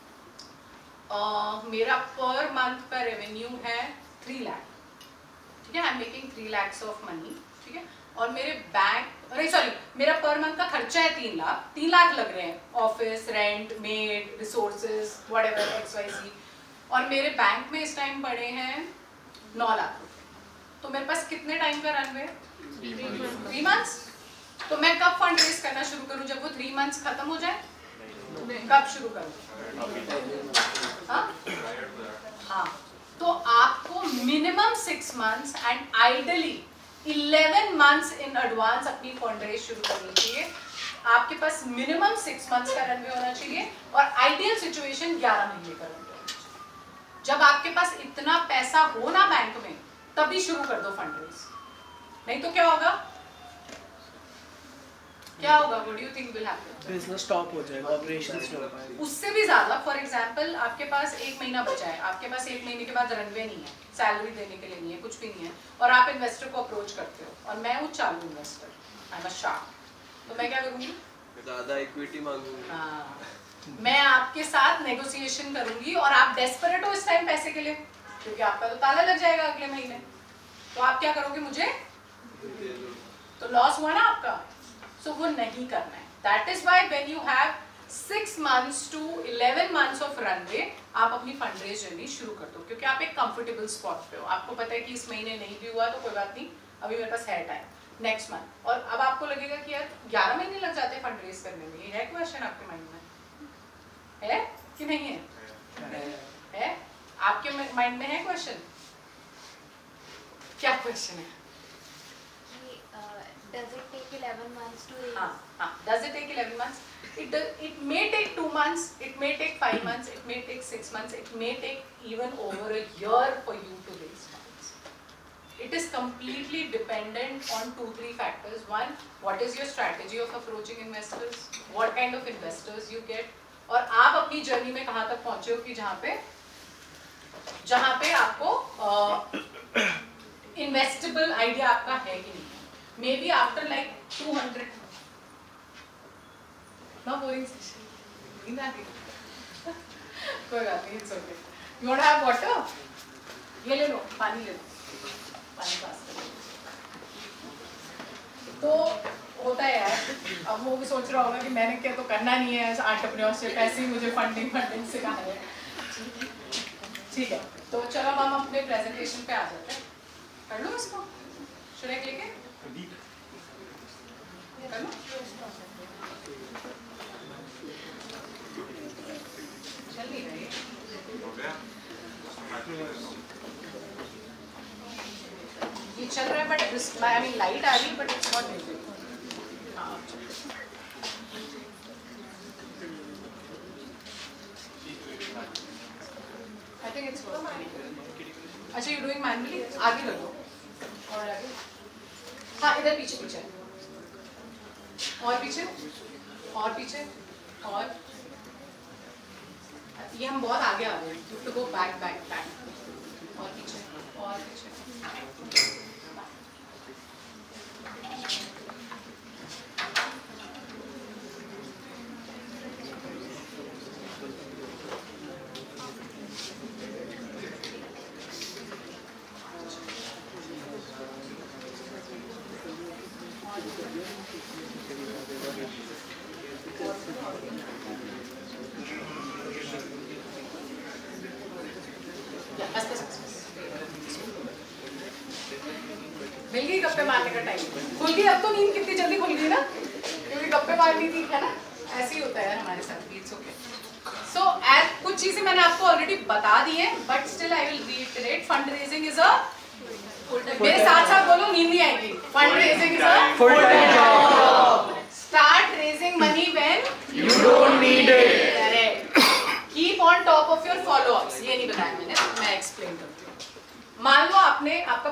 मेरा पर मंथ का रेवेन्यू है 3 लाख। ठीक है, I am making 3 lakhs of money. ठीक है, और मेरे बैंक, अरे सॉरी, मेरा पर मंथ का खर्चा है 3 लाख। 3 लाख लग रहे हैं, office rent, maid, resources, whatever XYZ, और मेरे बैंक में इस टाइम पड़े हैं 9 लाख रुपए। तो मेरे पास कितने टाइम का रनवे? 3 months। तो मैं कब फंड रेज करना शुरू करूं? जब वो 3 months खत्म हो जाए? कब शुरू करूं? हाँ, तो आपको minimum 6 months and ideally 11 months in advance अपनी फंड रेज शुरू करनी चाहिए। आपके पास मिनिमम 6 months का रनवे होना चाहिए और आइडियल सिचुएशन 11 महीने का रनवे होना चाहिए। जब आपके पास इतना पैसा हो ना बैंक में तभी शुरू कर दो फंड रेज, नहीं तो क्या होगा? क्या होगा? What do you think will happen? Business stop हो जाएगा, ऑपरेशंस नहीं हो पाएंगे। उससे भी ज्यादा, फॉर एग्जांपल आपके पास 1 महीना बचा है, आपके पास 1 महीने के बाद रनवे नहीं है, सैलरी देने के लिए नहीं है, कुछ भी नहीं है, और आप इन्वेस्टर को अप्रोच करते हो और मैं हूँ चालू investor, I am a shark, तो मैं क्या करूँगी? ज़्यादा इक्विटी मांगूंगी। हाँ, मैं आपके साथ नेगोशिएशन करूंगी और आप डेस्परेट हो इस टाइम पैसे के लिए क्योंकि आपका तो ताला लग जाएगा अगले महीने, तो आप क्या करोगे? मुझे तो लॉस हुआ ना आपका। सो वो नहीं करना है। That is why when you have 6 months to 11 months of runway आप अपनी फंड रेज जर्नी शुरू कर दो क्योंकि आप एक कंफर्टेबल स्पॉट पे हो। आपको पता है कि इस महीने नहीं भी हुआ तो कोई बात नहीं, अभी मेरे पास है टाइम नेक्स्ट मंथ। और अब आपको लगेगा कि यार 11 महीने लग जाते हैं फंड रेज करने में, ये है क्वेश्चन आपके माइंड में? है कि नहीं है? है? आपके माइंड में है क्वेश्चन? क्या क्वेश्चन है? Does it take 11 months to raise? Does it take 11 months? It may take 2 months, it may take 5 months, it may take 6 months, it may take even over a year for you to raise funds. It is completely dependent on 2-3 factors. One, what is your strategy of approaching investors? What kind of investors you get? और आप अपनी journey में कहाँ तक पहुँचे हो कि जहाँ पे आपको इन्वेस्टेबल आइडिया आपका है कि नहीं? मे बी आफ्टर लाइक 200 ना बोरिंग सेशन कोई बात नहीं, it's okay. You want to have water? ये ले लो, पानी ले लो, पानी पास कर लो. तो होता है यार, अब वो भी सोच रहा होगा कि मैंने क्या तो करना नहीं है एंटरप्रेन्योरशिप, ऐसे ही मुझे फंडिंग से कहा है. ठीक है, तो चलो हम अपने प्रेजेंटेशन पे आ जाते हैं. कर लो इसको, शुरू लेके कर लो. चल नहीं रही ये चल रहा है, बट आई मीन लाइट आ रही है, but it's not music. I think it's working. अच्छा, you doing manually? आगे कर लो. और आगे. हाँ, इधर पीछे पीछे. और पीछे. और पीछे. और. ये हम बहुत आगे आ गए. तो go back, back, back. और पीछे. और पीछे. मिल गई गप्पे मारने का टाइम. खुल गई अब तो नींद, कितनी जल्दी खुल गई ना, क्योंकि गप्पे मारनी थी, है ना. ऐसे ही होता है हमारे साथ. It's okay. सो एज कुछ चीजें मैंने आपको ऑलरेडी बता दी है, but still I will reiterate. Fund raising is a, मेरे साथ साथ बोलो, नींद नहीं आएगी. Fund raising is a full time job. Start raising money when you don't need it. Correct. Keep on top of your follow-ups. ये नहीं बताया मैंने, मैं एक्सप्लेन करती हूँ. मान लो आपने आपका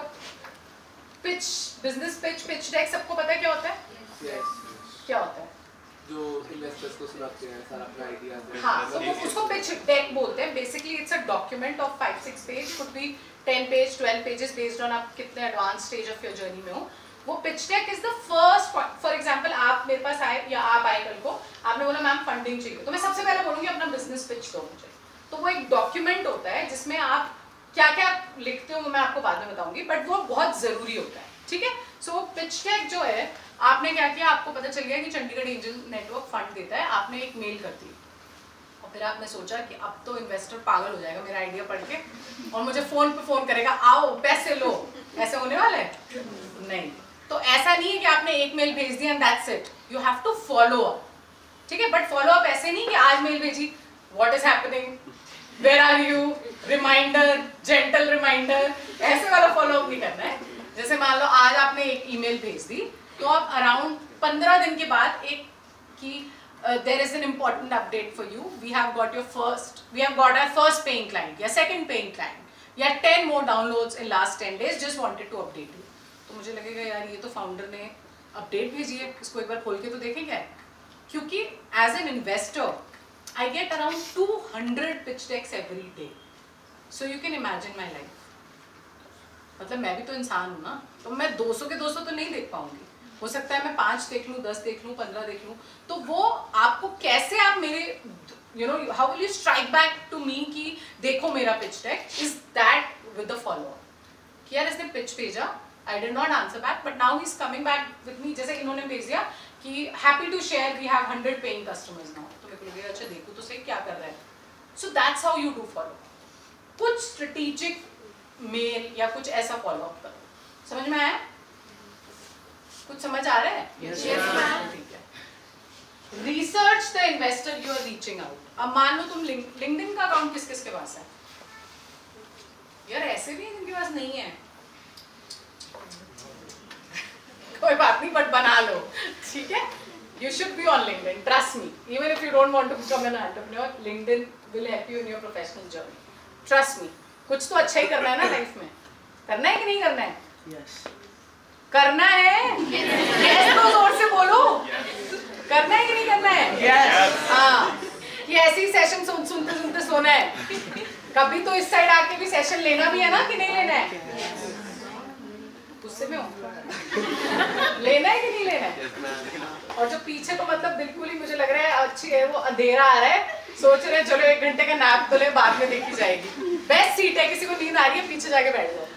पिच, बिजनेस पिच डेक, सबको पता है क्या होता है? Yes. क्या होता है? जो इन्वेस्टर्स को सुनाते हैं सारा अपना आइडियाज. हाँ, तो वो उसको पिच डेक बोलते हैं. Basically it's a document of 5-6 page, could be 10 page, 12 pages, based on आप कितने advance stage of your journey में हो. वो pitch deck is the first. For example, आप मेरे पास आए या आप आए कल को, आपने बोला मैम फंडिंग चाहिए, तो मैं सबसे पहले बोलूँगी अपना बिजनेस पिच दो मुझे. तो वो एक डॉक्यूमेंट होता है जिसमें आप क्या क्या लिखते हो, मैं आपको बाद में बताऊंगी, बट वो बहुत जरूरी होता है. ठीक है. सो पिच डेक जो है, आपने क्या किया, आपको पता चल गया कि चंडीगढ़ एंजल नेटवर्क फंड देता है, आपने एक मेल कर दी, और फिर आपने सोचा कि अब तो इन्वेस्टर पागल हो जाएगा मेरा आइडिया पढ़ के और मुझे फोन पे फोन करेगा, आओ पैसे लो. ऐसे होने वाला है? नहीं. तो ऐसा नहीं है कि आपने एक मेल भेज दिया and that's it. You have to follow up. ठीक है, बट फॉलो अप ऐसे नहीं कि आज मेल भेजी, what is happening, where are you, reminder, gentle reminder, ऐसे वाला फॉलो अप नहीं करना है. जैसे मान लो आज आपने एक ईमेल भेज दी, तो आप अराउंड 15 दिन के बाद एक कि there is an important update for you, we have got our first paying client या second paying client या 10 more downloads in last 10 days, just wanted to update you. तो मुझे लगेगा यार ये तो फाउंडर ने अपडेट भेजी है, इसको एक बार खोल के तो देखेंगे. क्योंकि as an investor I get around 200 pitch decks every day, so you can imagine my life. मतलब मैं भी तो इंसान हूँ ना, तो मैं 200 के 200 तो नहीं देख पाऊंगी. हो सकता है मैं 5 देख लूँ, 10 देख लूँ, 15 देख लूँ. तो वो आपको कैसे, आप मेरे how will you strike back to me कि देखो मेरा pitch deck, is that with the follow-up कि यार इसने पिच भेजा, I did not answer back, but now he is coming back with me. जैसे इन्होंने भेज दिया कि happy to share we have 100 paying customers now, तो मेरे को लगे अच्छा देखो तो सही क्या कर रहा है. So that's how you do follow. कुछ स्ट्रेटेजिक मेल या कुछ ऐसा फॉलो अप करो. समझ में आया? कुछ समझ आ रहा है? Yes, ठीक है. Research the investor you are reaching out. अब मान लो तुम लिंक्डइन का अकाउंट किस किस के पास है? यार ऐसे भी जिनके पास नहीं है, कोई बात नहीं, बट बना लो, ठीक है? You should be on LinkedIn. Trust me. Even if you don't want to become an entrepreneur, LinkedIn will help you in your professional journey. Trust me. कुछ तो अच्छा ही करना है ना लाइफ में. करना है कि नहीं करना है? Yes. करना है? Yes तो जोर से बोलो. करना है कि नहीं करना है? Yes. हाँ. ये ऐसी सेशन सुनते सोना है. कभी तो इस साइड आके भी सेशन लेना भी है ना कि नहीं लेना है? गुस्से में हो? लेना है कि नहीं लेना है? और जो पीछे तो मतलब बिल्कुल ही मुझे लग रहा है अच्छी है, वो अंधेरा आ रहा है, सोच रहे हैं चलो 1 घंटे का नैप तो ले, बाद में देखी जाएगी. बेस्ट सीट है, किसी को नींद आ रही है पीछे जाके बैठ जाओ.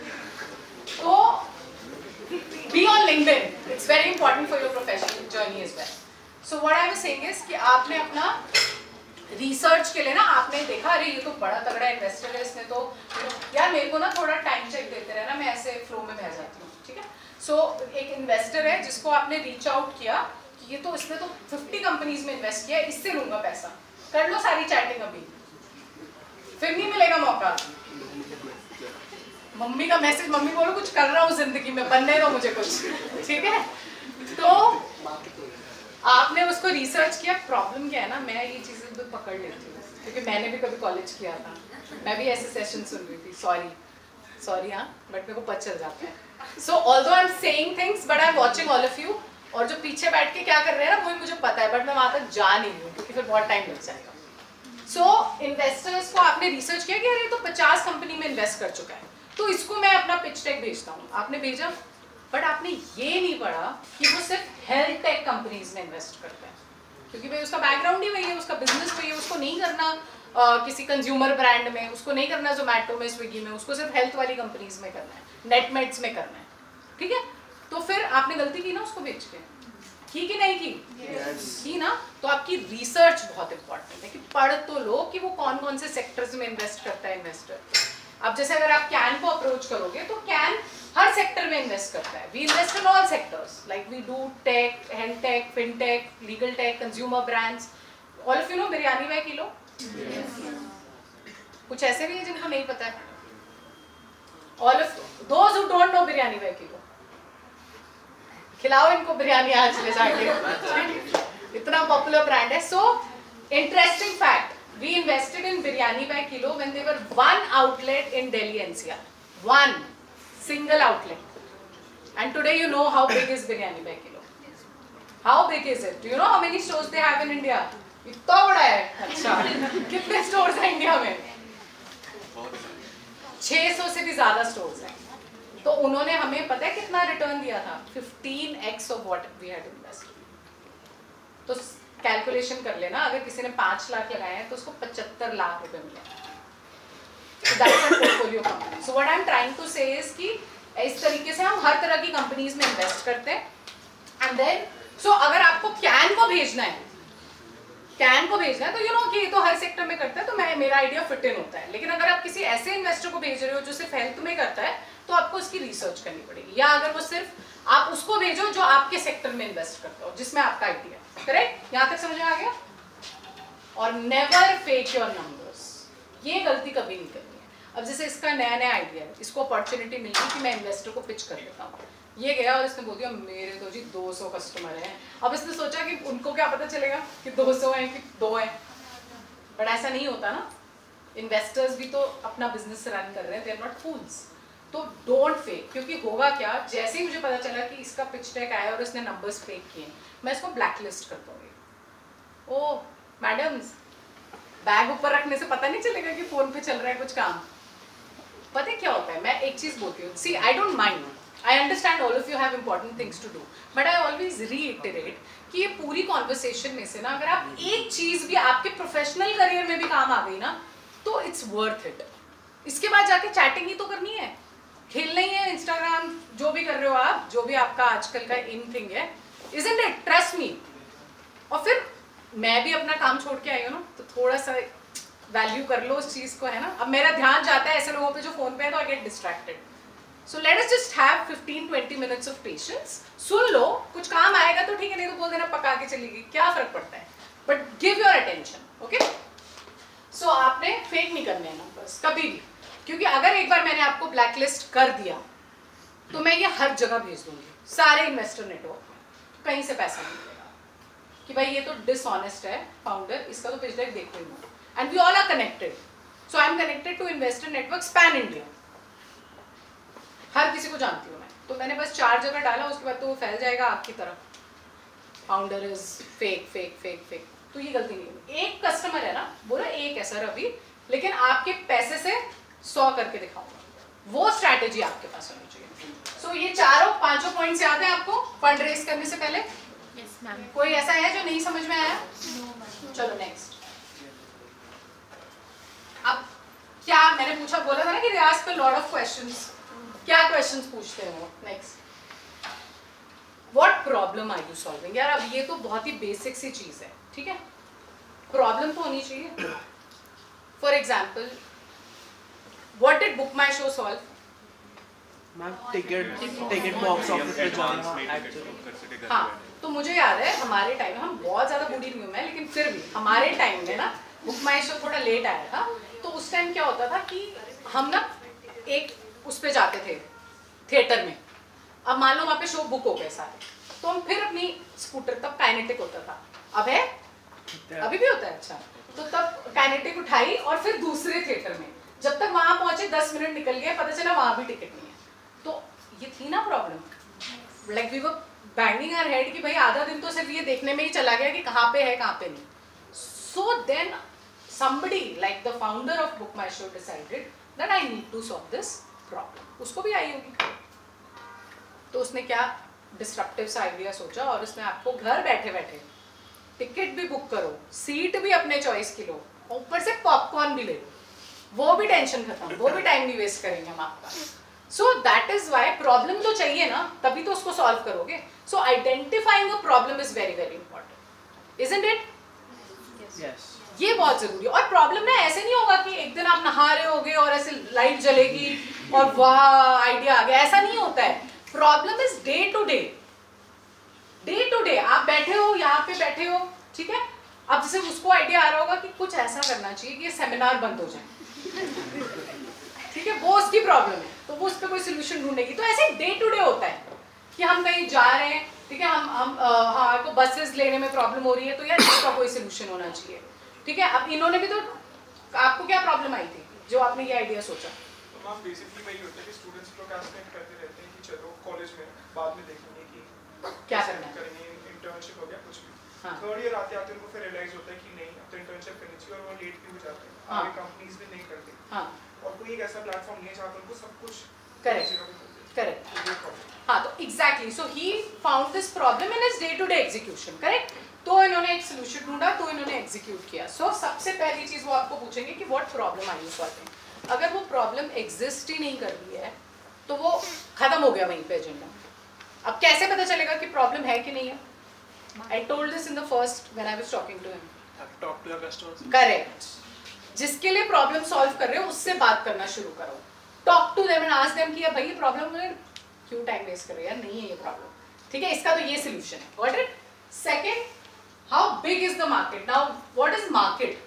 तो be on LinkedIn. It's very important for your professional journey as well. So what I was saying is कि आपने अपना रिसर्च के लिए ना आपने देखा अरे ये तो बड़ा तगड़ा इन्वेस्टर है, इसने तो यार मेरे को ना थोड़ा टाइम चेक देते रहना, मैं ऐसे फ्लो में बह जाती हूँ, ठीक है? सो एक इन्वेस्टर है जिसको आपने रीच आउट किया कि ये तो इसने तो 50 कंपनीज में इन्वेस्ट किया, इससे लूंगा पैसा, कर लो सारी चैटिंग अभी, फिर नहीं मिलेगा मौका. मम्मी का मैसेज, मम्मी बोलो कुछ कर रहा हूँ जिंदगी में, बनने दो मुझे कुछ, ठीक है? तो आपने उसको रिसर्च किया. प्रॉब्लम क्या है ना, मैं ये चीजें तो पकड़ लेती हूँ क्योंकि मैंने भी कभी कॉलेज किया था, मैं भी ऐसे सेशन सुन रही थी. सॉरी हाँ, बट मेरे को पता चल जाता है. So although I am saying things but I am watching all of you, और जो पीछे बैठ के क्या कर रहे हैं ना वो मुझे पता है, बट मैं वहां तक जा नहीं रही हूँ क्योंकि फिर बहुत टाइम लग जाएगा. सो इन्वेस्टर्स को आपने रिसर्च किया कि अरे तो 50 कंपनी में इन्वेस्ट कर चुका है, तो इसको मैं अपना पिच टेक भेजता हूँ. आपने भेजा, बट आपने ये नहीं पढ़ा कि वो सिर्फ हेल्थ टेक कंपनीज में इन्वेस्ट करते हैं, क्योंकि भाई उसका बैकग्राउंड ही वही है, उसका बिजनेस वही है. उसको नहीं करना किसी कंज्यूमर ब्रांड में, उसको नहीं करना जोमेटो में, स्विगी में, उसको सिर्फ हेल्थ वाली कंपनीज में करना है, नेटमेट्स में करना है, ठीक है? तो फिर आपने गलती की ना उसको बेच के, की कि नहीं की? की ना. तो आपकी रिसर्च बहुत इंपॉर्टेंट है कि पढ़ तो लो कि वो कौन कौन से सेक्टर्स में इन्वेस्ट करता है इन्वेस्टर. अब जैसे अगर आप कैन को अप्रोच करोगे तो कैन हर सेक्टर में इन्वेस्ट करता है. We invest in all sectors, like we do tech, health tech, fintech, legal tech, consumer brands. All of you know Biryani bye Kilo? कुछ ऐसे भी है जिनको नहीं पता है. All of those who don't know Biryani bye Kilo, खिलाओ इनको बिरयानी आज ले जाके, इतना पॉपुलर ब्रांड है. So interesting fact, we invested in biryani by kilo when they were one outlet in Delhi NCR, one single outlet, and today you know how big is biryani by kilo. How big is it? Do you know how many stores they have in India? इतना बड़ा है. अच्छा, कितने stores हैं India में? 600 से भी ज्यादा स्टोर्स हैं. तो उन्होंने हमें पता है कितना रिटर्न दिया था? 15x of what we had invested. तो कैलकुलेशन कर लेना, अगर किसी ने 5 लाख लगाए हैं तो उसको 75 लाख रुपए मिले. So that's a portfolio company. So what I'm trying to say is कि इस तरीके से हम हर तरह की कंपनीज में इन्वेस्ट करते हैं. एंड देन सो अगर आपको कैन को भेजना है तो यू नो कि ये तो हर सेक्टर में करता है, तो मेरा आइडिया फिट इन होता है. लेकिन अगर आप किसी ऐसे इन्वेस्टर को भेज रहे हो जो सिर्फ हेल्थ में करता है, तो आपको उसकी रिसर्च करनी पड़ेगी. या अगर वो सिर्फ आप उसको भेजो जो आपके सेक्टर में इन्वेस्ट करता हो, जिसमें आपका आइडिया. करेक्ट? यहाँ तक समझ में आ गया? और नेवर फेक योर नंबर्स, ये गलती कभी नहीं करनी है. अब जैसे इसका नया आइडिया है, इसको अपॉर्चुनिटी मिली कि मैं इन्वेस्टर को पिच कर देता हूँ. ये गया और इसने बोल दिया मेरे तो जी 200 कस्टमर हैं. अब इसने सोचा कि उनको क्या पता चलेगा कि 200 हैं कि 2 हैं, बट ऐसा नहीं होता ना. इन्वेस्टर्स भी तो अपना बिजनेस रन कर रहे हैं, दे आर नॉट फूल्स. तो डोंट फेक, क्योंकि होगा क्या, जैसे ही मुझे पता चला कि इसका पिच टेक आया और इसने नंबर्स फेक किए, मैं इसको ब्लैकलिस्ट कर दूंगी. ओ मैडम्स, बैग ऊपर रखने से पता नहीं चलेगा कि फोन पे चल रहा है कुछ काम. पता है क्या होता है, मैं एक चीज बोलती हूँ, see I don't mind, I understand all of you have important things to do, but I always reiterate कि ये पूरी कॉन्वर्सेशन में से ना अगर आप एक चीज भी आपके प्रोफेशनल करियर में भी काम आ गई ना, तो इट्स वर्थ इट. इसके बाद जाके चैटिंग ही तो करनी है, खेलना ही है, इंस्टाग्राम जो भी कर रहे हो आप, जो भी आपका आजकल का इन थिंग है, इजंट इट? Trust me. और फिर मैं भी अपना काम छोड़ के आई हूँ ना, तो थोड़ा सा वैल्यू कर लो उस चीज को, है ना. अब मेरा ध्यान जाता है ऐसे लोगों पे जो फोन पे है, तो I get distracted. So let us just have 15-20 minutes of patience. सुन लो, कुछ काम आएगा तो ठीक है, नहीं तो बोल देना पका के चली गई, क्या फर्क पड़ता है, but give your attention. Okay? So आपने फेक नहीं करने हैं नंबर्स कभी भी, क्योंकि अगर एक बार मैंने आपको ब्लैकलिस्ट कर दिया तो मैं ये हर जगह भेज दूंगी. सारे इन्वेस्टर नेटवर्क में, कहीं से पैसा नहीं मिलेगा कि भाई ये तो डिसऑनेस्ट है फाउंडर, इसका तो पिछले देखो ही नहीं। And we all are connected, so I am connected to investor network span India, हर किसी को जानती हूँ मैं। तो मैंने बस 4 जगह डाला, उसके बाद तो वो फैल जाएगा आपकी तरफ, founder is fake fake fake fake. तो ये गलती नहीं है। एक कस्टमर है ना, बोला एक है सर अभी, लेकिन आपके पैसे से 100 करके दिखाऊंगा, वो स्ट्रैटेजी आपके पास होनी चाहिए। सो ये 4-5 पॉइंट्स याद है आपको फंड रेज करने से पहले? Yes ma'am. कोई ऐसा है जो नहीं समझ में आया? चलो नेक्स्ट। अब क्या मैंने पूछा, बोला था ना कि रियाज पे लॉट ऑफ क्वेश्चंस, क्या क्वेश्चंस पूछते हैं वो? Next, what problem are you solving? यार अब ये तो बहुत ही बेसिक सी चीज है, ठीक है, प्रॉब्लम तो होनी चाहिए। For example, what did BookMyShow solve? Ma'am ticket box office पे जाना। हाँ, तो मुझे याद है हमारे टाइम, हम बहुत ज्यादा बूढ़ी नहीं हूँ मैं, लेकिन फिर भी हमारे टाइम में ना बुक माई शो थोड़ा लेट आया था, तो उस टाइम क्या होता था कि हम ना एक उस पे जाते थे थिएटर में। अब मान लो वहाँ पे शो बुक हो गए सारे, तो हम फिर अपनी स्कूटर, तब काइनेटिक होता था, अब है अभी भी होता है, अच्छा, तो तब काइनेटिक उठाई और फिर दूसरे थिएटर में, जब तक वहां पहुंचे 10 मिनट निकल गए, पता चला वहां भी टिकट नहीं है। तो ये थी ना problem, like we were banging our head कि भाई आधा दिन तो सिर्फ ये देखने में ही चला गया कि कहाँ पे है कहाँ पे नहीं। So then somebody like the founder of Book My Show decided that I need to solve this problem. उसको भी आई होगी, तो उसने क्या डिस्ट्रप्टिव सा आइडिया सोचा, और उसने आपको घर बैठे बैठे टिकट भी बुक करो, सीट भी अपने चॉइस की लो, ऊपर से पॉपकॉर्न भी ले लो, वो भी टेंशन खत्म, वो भी टाइम नहीं वेस्ट करेंगे हम आपका। So that is why problem तो चाहिए ना, तभी तो उसको सॉल्व करोगे। So identifying a problem is very very important, isn't it? Yes, ये बहुत जरूरी है। और प्रॉब्लम ना ऐसे नहीं होगा कि एक दिन आप नहा रहे होगे और ऐसे लाइट जलेगी और वाह आइडिया आ गया, ऐसा नहीं होता है। Problem is day to day, day to day. आप बैठे हो, यहाँ पे बैठे हो, ठीक है, अब जैसे उसको आइडिया आ रहा होगा कि कुछ ऐसा करना चाहिए कि ये सेमिनार बंद हो जाए, ठीक है, वो उसकी प्रॉब्लम है, तो वो उस पर कोई सोल्यूशन ढूंढेगी। तो ऐसे डे टू डे होता है कि हम कहीं जा रहे हैं, ठीक है, हम हाँ को बसेस लेने में प्रॉब्लम हो रही है, तो यार इसका कोई सोल्यूशन होना चाहिए, ठीक है। अब इन्होंने भी तो, आपको क्या प्रॉब्लम आई थी जो आपने ये आइडिया सोचा? तो मैम बेसिकली वही होता है कि स्टूडेंट्स प्रोक्रास्टिनेट करते रहते हैं कि चलो कॉलेज में बाद में देखेंगे कि क्या करना है, करेंगे, इंटर्नशिप हो गया कुछ भी। हाँ। थर्ड ईयर आते आते उनको फिर रियलाइज होता है कि नहीं अब तो इंटर्नशिप करनी चाहिए, और वो लेट भी हो जाते हैं, हाँ। आगे कंपनीज भी नहीं करती। हाँ। और कोई एक ऐसा प्लेटफॉर्म नहीं है जहाँ पर उनको सब कुछ करेक्ट करेक्ट। हाँ, तो exactly, so he found this problem in his day to day execution, correct. तो इन्होंने एक सोल्यूशन ढूंढा, तो इन्होंने एग्जीक्यूट किया। सो सबसे पहली चीज वो आपको पूछेंगे कि what problem are you solving. अगर वो प्रॉब्लम एग्जिस्ट ही नहीं कर रही है तो वो खत्म हो गया वहीं पे एजेंडा। अब कैसे पता चलेगा कि प्रॉब्लम है कि नहीं है? I told this in the first when I was talking to him. Talk to your customers. Correct, जिसके लिए प्रॉब्लम सॉल्व कर रहे हो उससे बात करना शुरू करो। Talk to them and ask them कि भाई ये प्रॉब्लम में क्यों टाइम वेस्ट कर रहे हो यार, नहीं है ये प्रॉब्लम, ठीक है, इसका तो ये सोल्यूशन है। Got it? Second, how big is the market? Now what is market?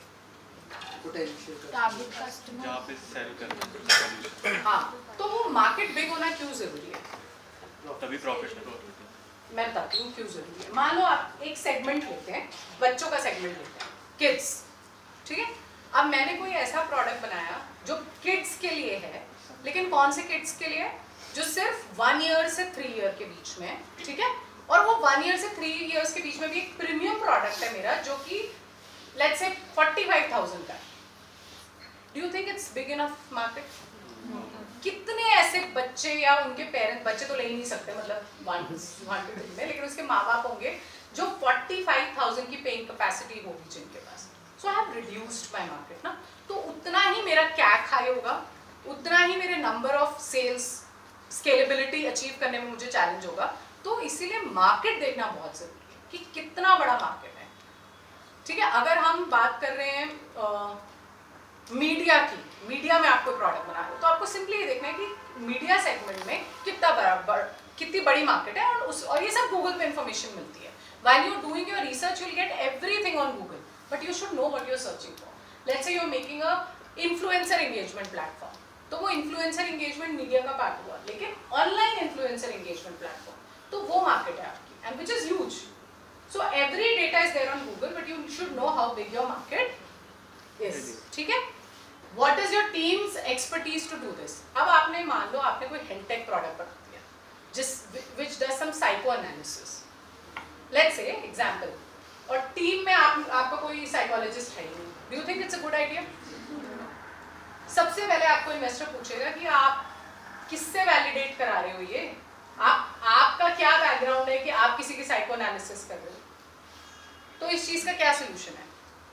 जहाँ पे सेल करते हैं। हाँ, तो वो मार्केट बिग होना क्यों जरूरी है? तभी प्रॉफिट है। मैं बताती हूँ क्यों जरूरी है। मान लो आप एक सेगमेंट लेते हैं, बच्चों का सेगमेंट लेते हैं, किड्स, ठीक है। अब मैंने कोई ऐसा प्रोडक्ट बनाया जो किड्स के लिए है, लेकिन कौन से किड्स के लिए? जो सिर्फ 1 ईयर से 3 ईयर के बीच में, ठीक है, और वो 1 ईयर से 3 ईयर्स के बीच में भी एक प्रीमियम प्रोडक्ट है मेरा, जो कि लेट्स से 45,000 का है। Do you think it's big enough market? कितने ऐसे बच्चे या उनके पेरेंट्स, बच्चे तो ले ही नहीं सकते मतलब 1 में, लेकिन उसके माँ बाप होंगे जो 45,000 की पेइंग कैपेसिटी होगी जिनके पास। So I have reduced my market ना, तो उतना ही मेरा कैक हाई होगा, उतना ही मेरे number of sales scalability achieve करने में मुझे चैलेंज होगा। तो इसीलिए मार्केट देखना बहुत जरूरी है कि कितना बड़ा मार्केट है, ठीक है। अगर हम बात कर रहे हैं मीडिया की, मीडिया में आपको प्रोडक्ट बना रहे हो, तो आपको सिंपली ये देखना है कि मीडिया सेगमेंट में कितनी बड़ी मार्केट है, और ये सब गूगल पे इंफॉर्मेशन मिलती है। While you are doing your research you will get everything on Google, but you should know what you are searching for. Let's say you are making a influencer engagement platform, तो वो influencer engagement media का part हुआ, लेकिन online influencer engagement platform तो वो market है आपकी, and which is huge. So every data is there on Google, but you should know how big your market is. ठीक है. What is your team's expertise to do this? अब आपने मान लो आपने कोई हेल्थ टेक प्रोडक्ट बना दिया, which does some psychoanalysis. Let's say example. और टीम में आपका कोई साइकोलॉजिस्ट है ही नहीं. Do you think it's a good idea? सबसे पहले आपको इन्वेस्टर पूछेगा कि आप किससे वैलिडेट करा रहे हो ये, आपका क्या बैकग्राउंड है कि आप किसी की साइकोएनालिसिस कर रहे हो. तो इस चीज का क्या सोल्यूशन है?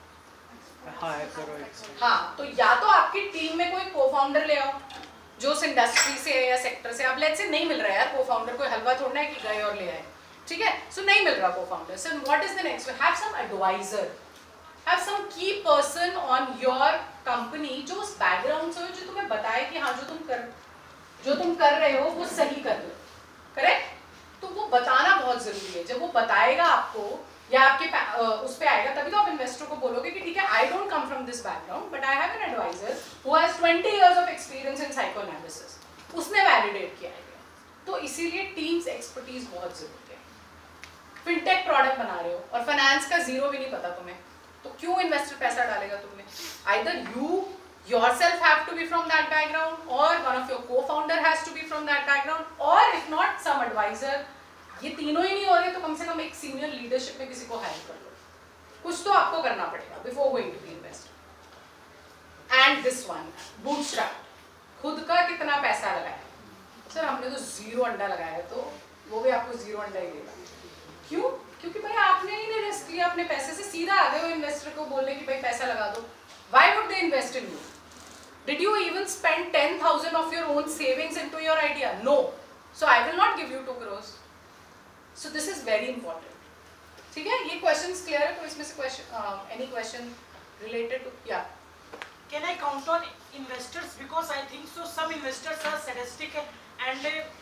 हाँ, तो या तो आपकी टीम में कोई को-फाउंडर ले आओ जो उस इंडस्ट्री से है या सेक्टर से. अब लेट्स से नहीं मिल रहा है यार को-फाउंडर, कोई हलवा थोड़ना है कि गए और ले आए. ठीक है. सो नहीं मिल रहा co-founder. So what is the next? Have some advisor, have some key person on your company जो उस बैकग्राउंड से हो, जो तुम्हें बताए कि हाँ जो तुम कर रहे हो वो सही कर रहे हो. करेक्ट. तो वो बताना बहुत जरूरी है. जब वो बताएगा आपको या आपके उस पे आएगा, तभी तो आप इन्वेस्टर को बोलोगे कि ठीक है, I don't come from this background but I have an advisor who has 20 years of experience in psychoanalysis. उसने वैलिडेट किया है. तो इसीलिए टीम्स एक्सपर्टीज बहुत जरूरी है. फिनटेक प्रोडक्ट बना रहे हो और फाइनेंस का जीरो भी नहीं पता तुम्हें, तो क्यों इन्वेस्टर पैसा डालेगा तुमने? Either you yourself have to be from that background, or one of your co-founder has to be from that background, or if not some advisor. ये तीनों ही नहीं हो रहे तो कम से कम एक सीनियर लीडरशिप में किसी को हायर कर लो. कुछ तो आपको करना पड़ेगा before going to be investor. And this one, bootstrap. खुद का कितना पैसा लगाया? सर हमने तो 0 अंडा लगाया है, तो वो भी आपको 0 अंडा ही देगा. क्यों? क्योंकि भाई आपने ही नहीं रिस्क लिया अपने पैसे से, सीधा आ गए हो इन्वेस्टर को बोलने कि भाई पैसा लगा दो. Why would they invest in you? Did you even spend 10,000 of your own savings into your idea? No. So I will not give you 2 crores. So this is very important. ठीक है? ये questions clear है? तो इसमें से any question related to yeah. Can I count on investors, because I think so some investors are sadistic and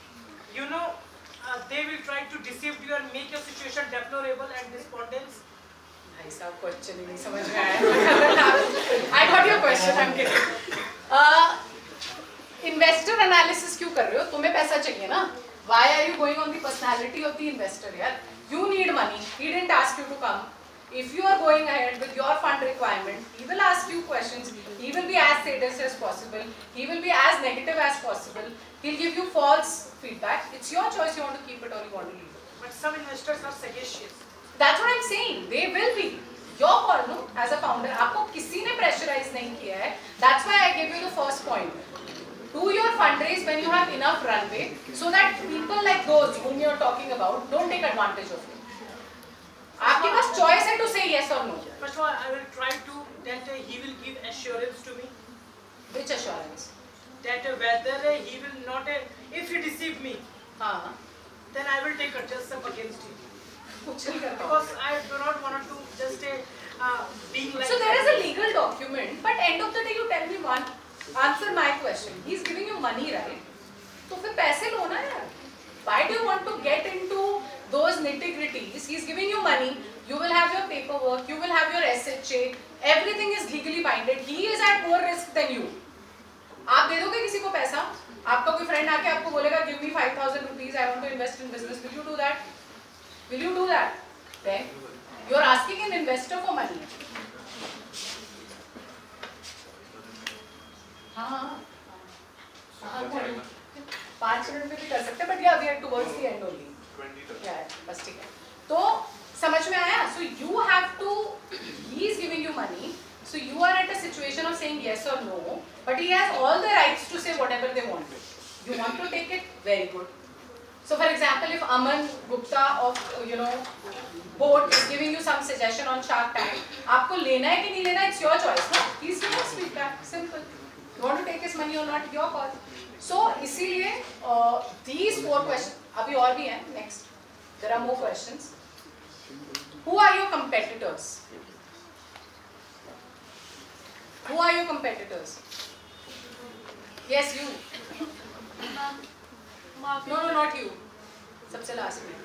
they will try to deceive you and make your situation deplorable and despondence. ऐसा question ही नहीं समझ में आया. I got your question. I'm kidding. Investor analysis क्यों कर रहे हो? तुम्हें पैसा चाहिए ना. Why are you going on the personality of the investor? यार, you need money. He didn't ask you to come. If you are going ahead with your fund requirement, he will ask you questions. He will be as sadist as possible. He will be as negative as possible. He'll give you false feedback. It's your choice. You want to keep it or you want to leave it. But some investors are sagacious. That's what I'm saying. They will be. Your call, no? As a founder, आपको किसी ने pressurize नहीं किया है. That's why I gave you the first point. Do your fundraise when you have enough runway, so that people like those whom you're talking about don't take advantage of it. आपके पास choice है to say yes or no. First of all, I will try to that he will give assurance to me. Which assurance? That whether he will not, if he deceive me, then I will take a just step against him. Because I do not want to just being like. So there is a legal document, but end of the day you tell me one. Answer my question. He's giving you money, right? तो फिर पैसे लो ना यार. Why do you want to get into those nitty-gritties? He's giving you money. You will have your paperwork. You will have your SHA. Everything is legally binded. He is at more risk than you. आप दे दोगे किसी को पैसा? आपका कोई friend आके आपको बोलेगा, give me 5,000 rupees. I want to invest in business. Will you do that? Will you do that? Then you are asking an investor for money. हाँ. 5 मिनट में भी कर सकते हैं, but yeah, we are towards the end only. 20 तक. Yeah, बस ठीक है. तो समझ में आया? So you have to. He is giving you money. So you are at a situation of saying yes or no, but he has all the rights to say whatever they want. You want to take it, very good. So for example, if Aman Gupta of Boat is giving you some suggestion on Shark Tank, आपको लेना है कि नहीं लेना, it's your choice, no? He's giving us feedback, simple. You want to take his money or not, your call. So इसीलिए these 4 questions, अभी और भी हैं, next. There are more questions. Who are your competitors? Who are your competitors? Yes, you. No, not you. सबसे last में.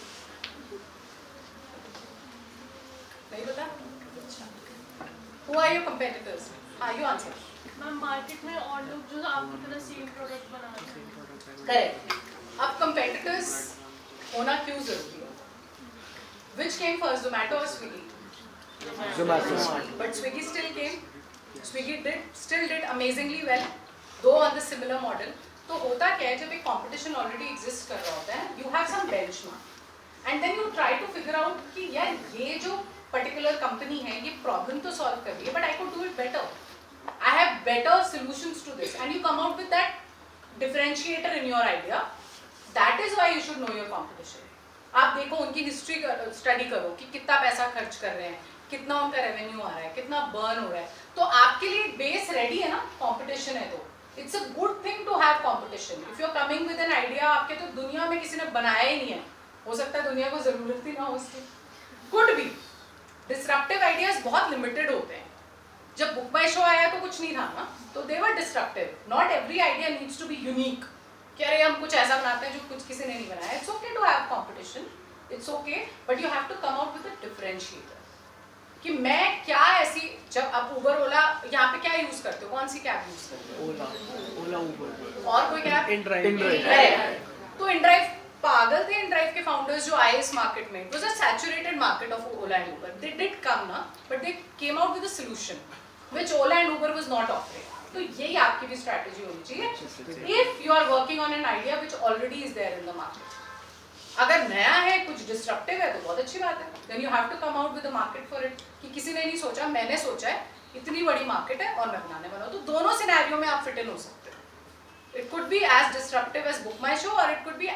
नहीं पता? Who are your competitors? हाँ, you answer. मैम मार्केट में और लोग जो आपकी तरह सेम प्रोडक्ट बना रहे हैं. Correct. अब competitors होना क्यों जरूरी है? Which came first, Zomato or Swiggy? Zomato. But Swiggy still came. Swiggy still did amazingly well, though on the similar model. तो होता क्या है, जब एक competition already exist कर रहा होता है, you have some benchmark, and then you try to figure out कि यार ये जो particular company है, ये problem तो solve कर रही है, but I could do it better. I have better solutions to this, and you come out with that differentiator in your idea. That is why you should know your competition. आप देखो उनकी history study करो कि कितना पैसा खर्च कर रहे हैं, कितना उनका रेवेन्यू आ रहा है, कितना बर्न हो रहा है, तो आपके लिए बेस रेडी है ना, कंपटीशन है तो it's a good thing to have competition. If you are coming with an idea, आपके तो दुनिया में किसी ने बनाया ही नहीं है, हो सकता है दुनिया को जरूरत ही ना हो उसकी, कुड बी. डिसरप्टिव आइडियाज बहुत लिमिटेड होते हैं. जब बुक माई शो आया तो कुछ नहीं था ना, तो they were disruptive. Not every idea needs to be unique. कि अरे हम कुछ ऐसा बनाते हैं जो कुछ किसी ने नहीं बनाया. It's okay to have competition, it's okay, but you have to come out with a differentiator. कि मैं क्या ऐसी, जब आप उबर ओला यहाँ पे क्या यूज करते हो, कौन सी कैब यूज करते हो? ओला उबर. और कोई कैब? InDrive. तो InDrive पागल थे. InDrive के फाउंडर्स जो आए इस मार्केट में, it was a saturated market of Ola and Uber. They did come ना, but they came out with a solution which Ola and Uber was not offering. तो यही आपकी भी स्ट्रैटेजी होनी चाहिए if you are working on an idea which already is there in the market. अगर नया है, कुछ डिस्ट्रप्टिव है, तो बहुत अच्छी बात है. Then you have to come out with the market for it. कि किसी ने नहीं सोचा, मैंने सोचा है, इतनी बड़ी मार्केट है और मैं बनाने वाला हूँ. तो दोनों सिनेरियो में आप फिट इन हो सकते हो. It could be as disruptive as BookMyShow, और it could be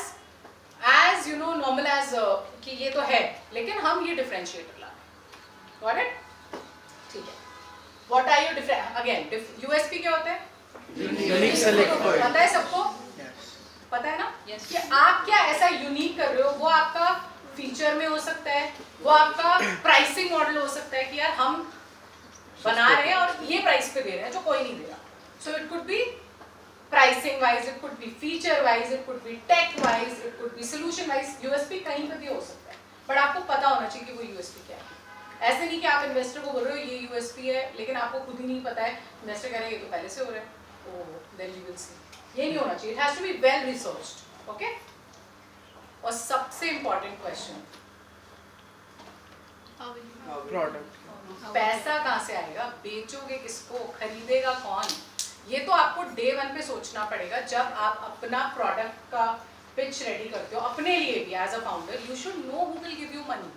as you know normal as कि ये तो है लेकिन हम ये डिफरेंशिएटर ला रहे. Got it? ठीक है. What are your different again? USP क्या होता है? Unique select point. पता है सबको? पता है ना? Yes. कि आप क्या ऐसा यूनिक कर रहे हो, वो आपका फीचर में हो सकता है, वो आपका प्राइसिंग मॉडल हो सकता है कि यार हम बना रहे हैं और ये प्राइस पे दे रहे हैं जो कोई नहीं दे रहा. So it could be pricing wise, it could be feature wise, it could be tech wise, it could be solution wise. USP कहीं पे भी हो सकता है, बट आपको पता होना चाहिए कि वो USP क्या है. ऐसे नहीं कि आप इन्वेस्टर को बोल रहे हो ये यूएसपी है, लेकिन आपको खुद ही नहीं पता है. इन्वेस्टर कह रहे हैं ये तो पहले से हो रहा है, oh then you will see. ये नहीं होना चाहिए. It has to be well researched. Okay. और सबसे इंपॉर्टेंट क्वेश्चन, प्रोडक्ट. पैसा कहाँ से आएगा? बेचोगे किसको? खरीदेगा कौन? ये तो आपको डे 1 पे सोचना पड़ेगा. जब आप अपना प्रोडक्ट का पिच रेडी करते हो अपने लिए भी as a founder, you should know who will give you money.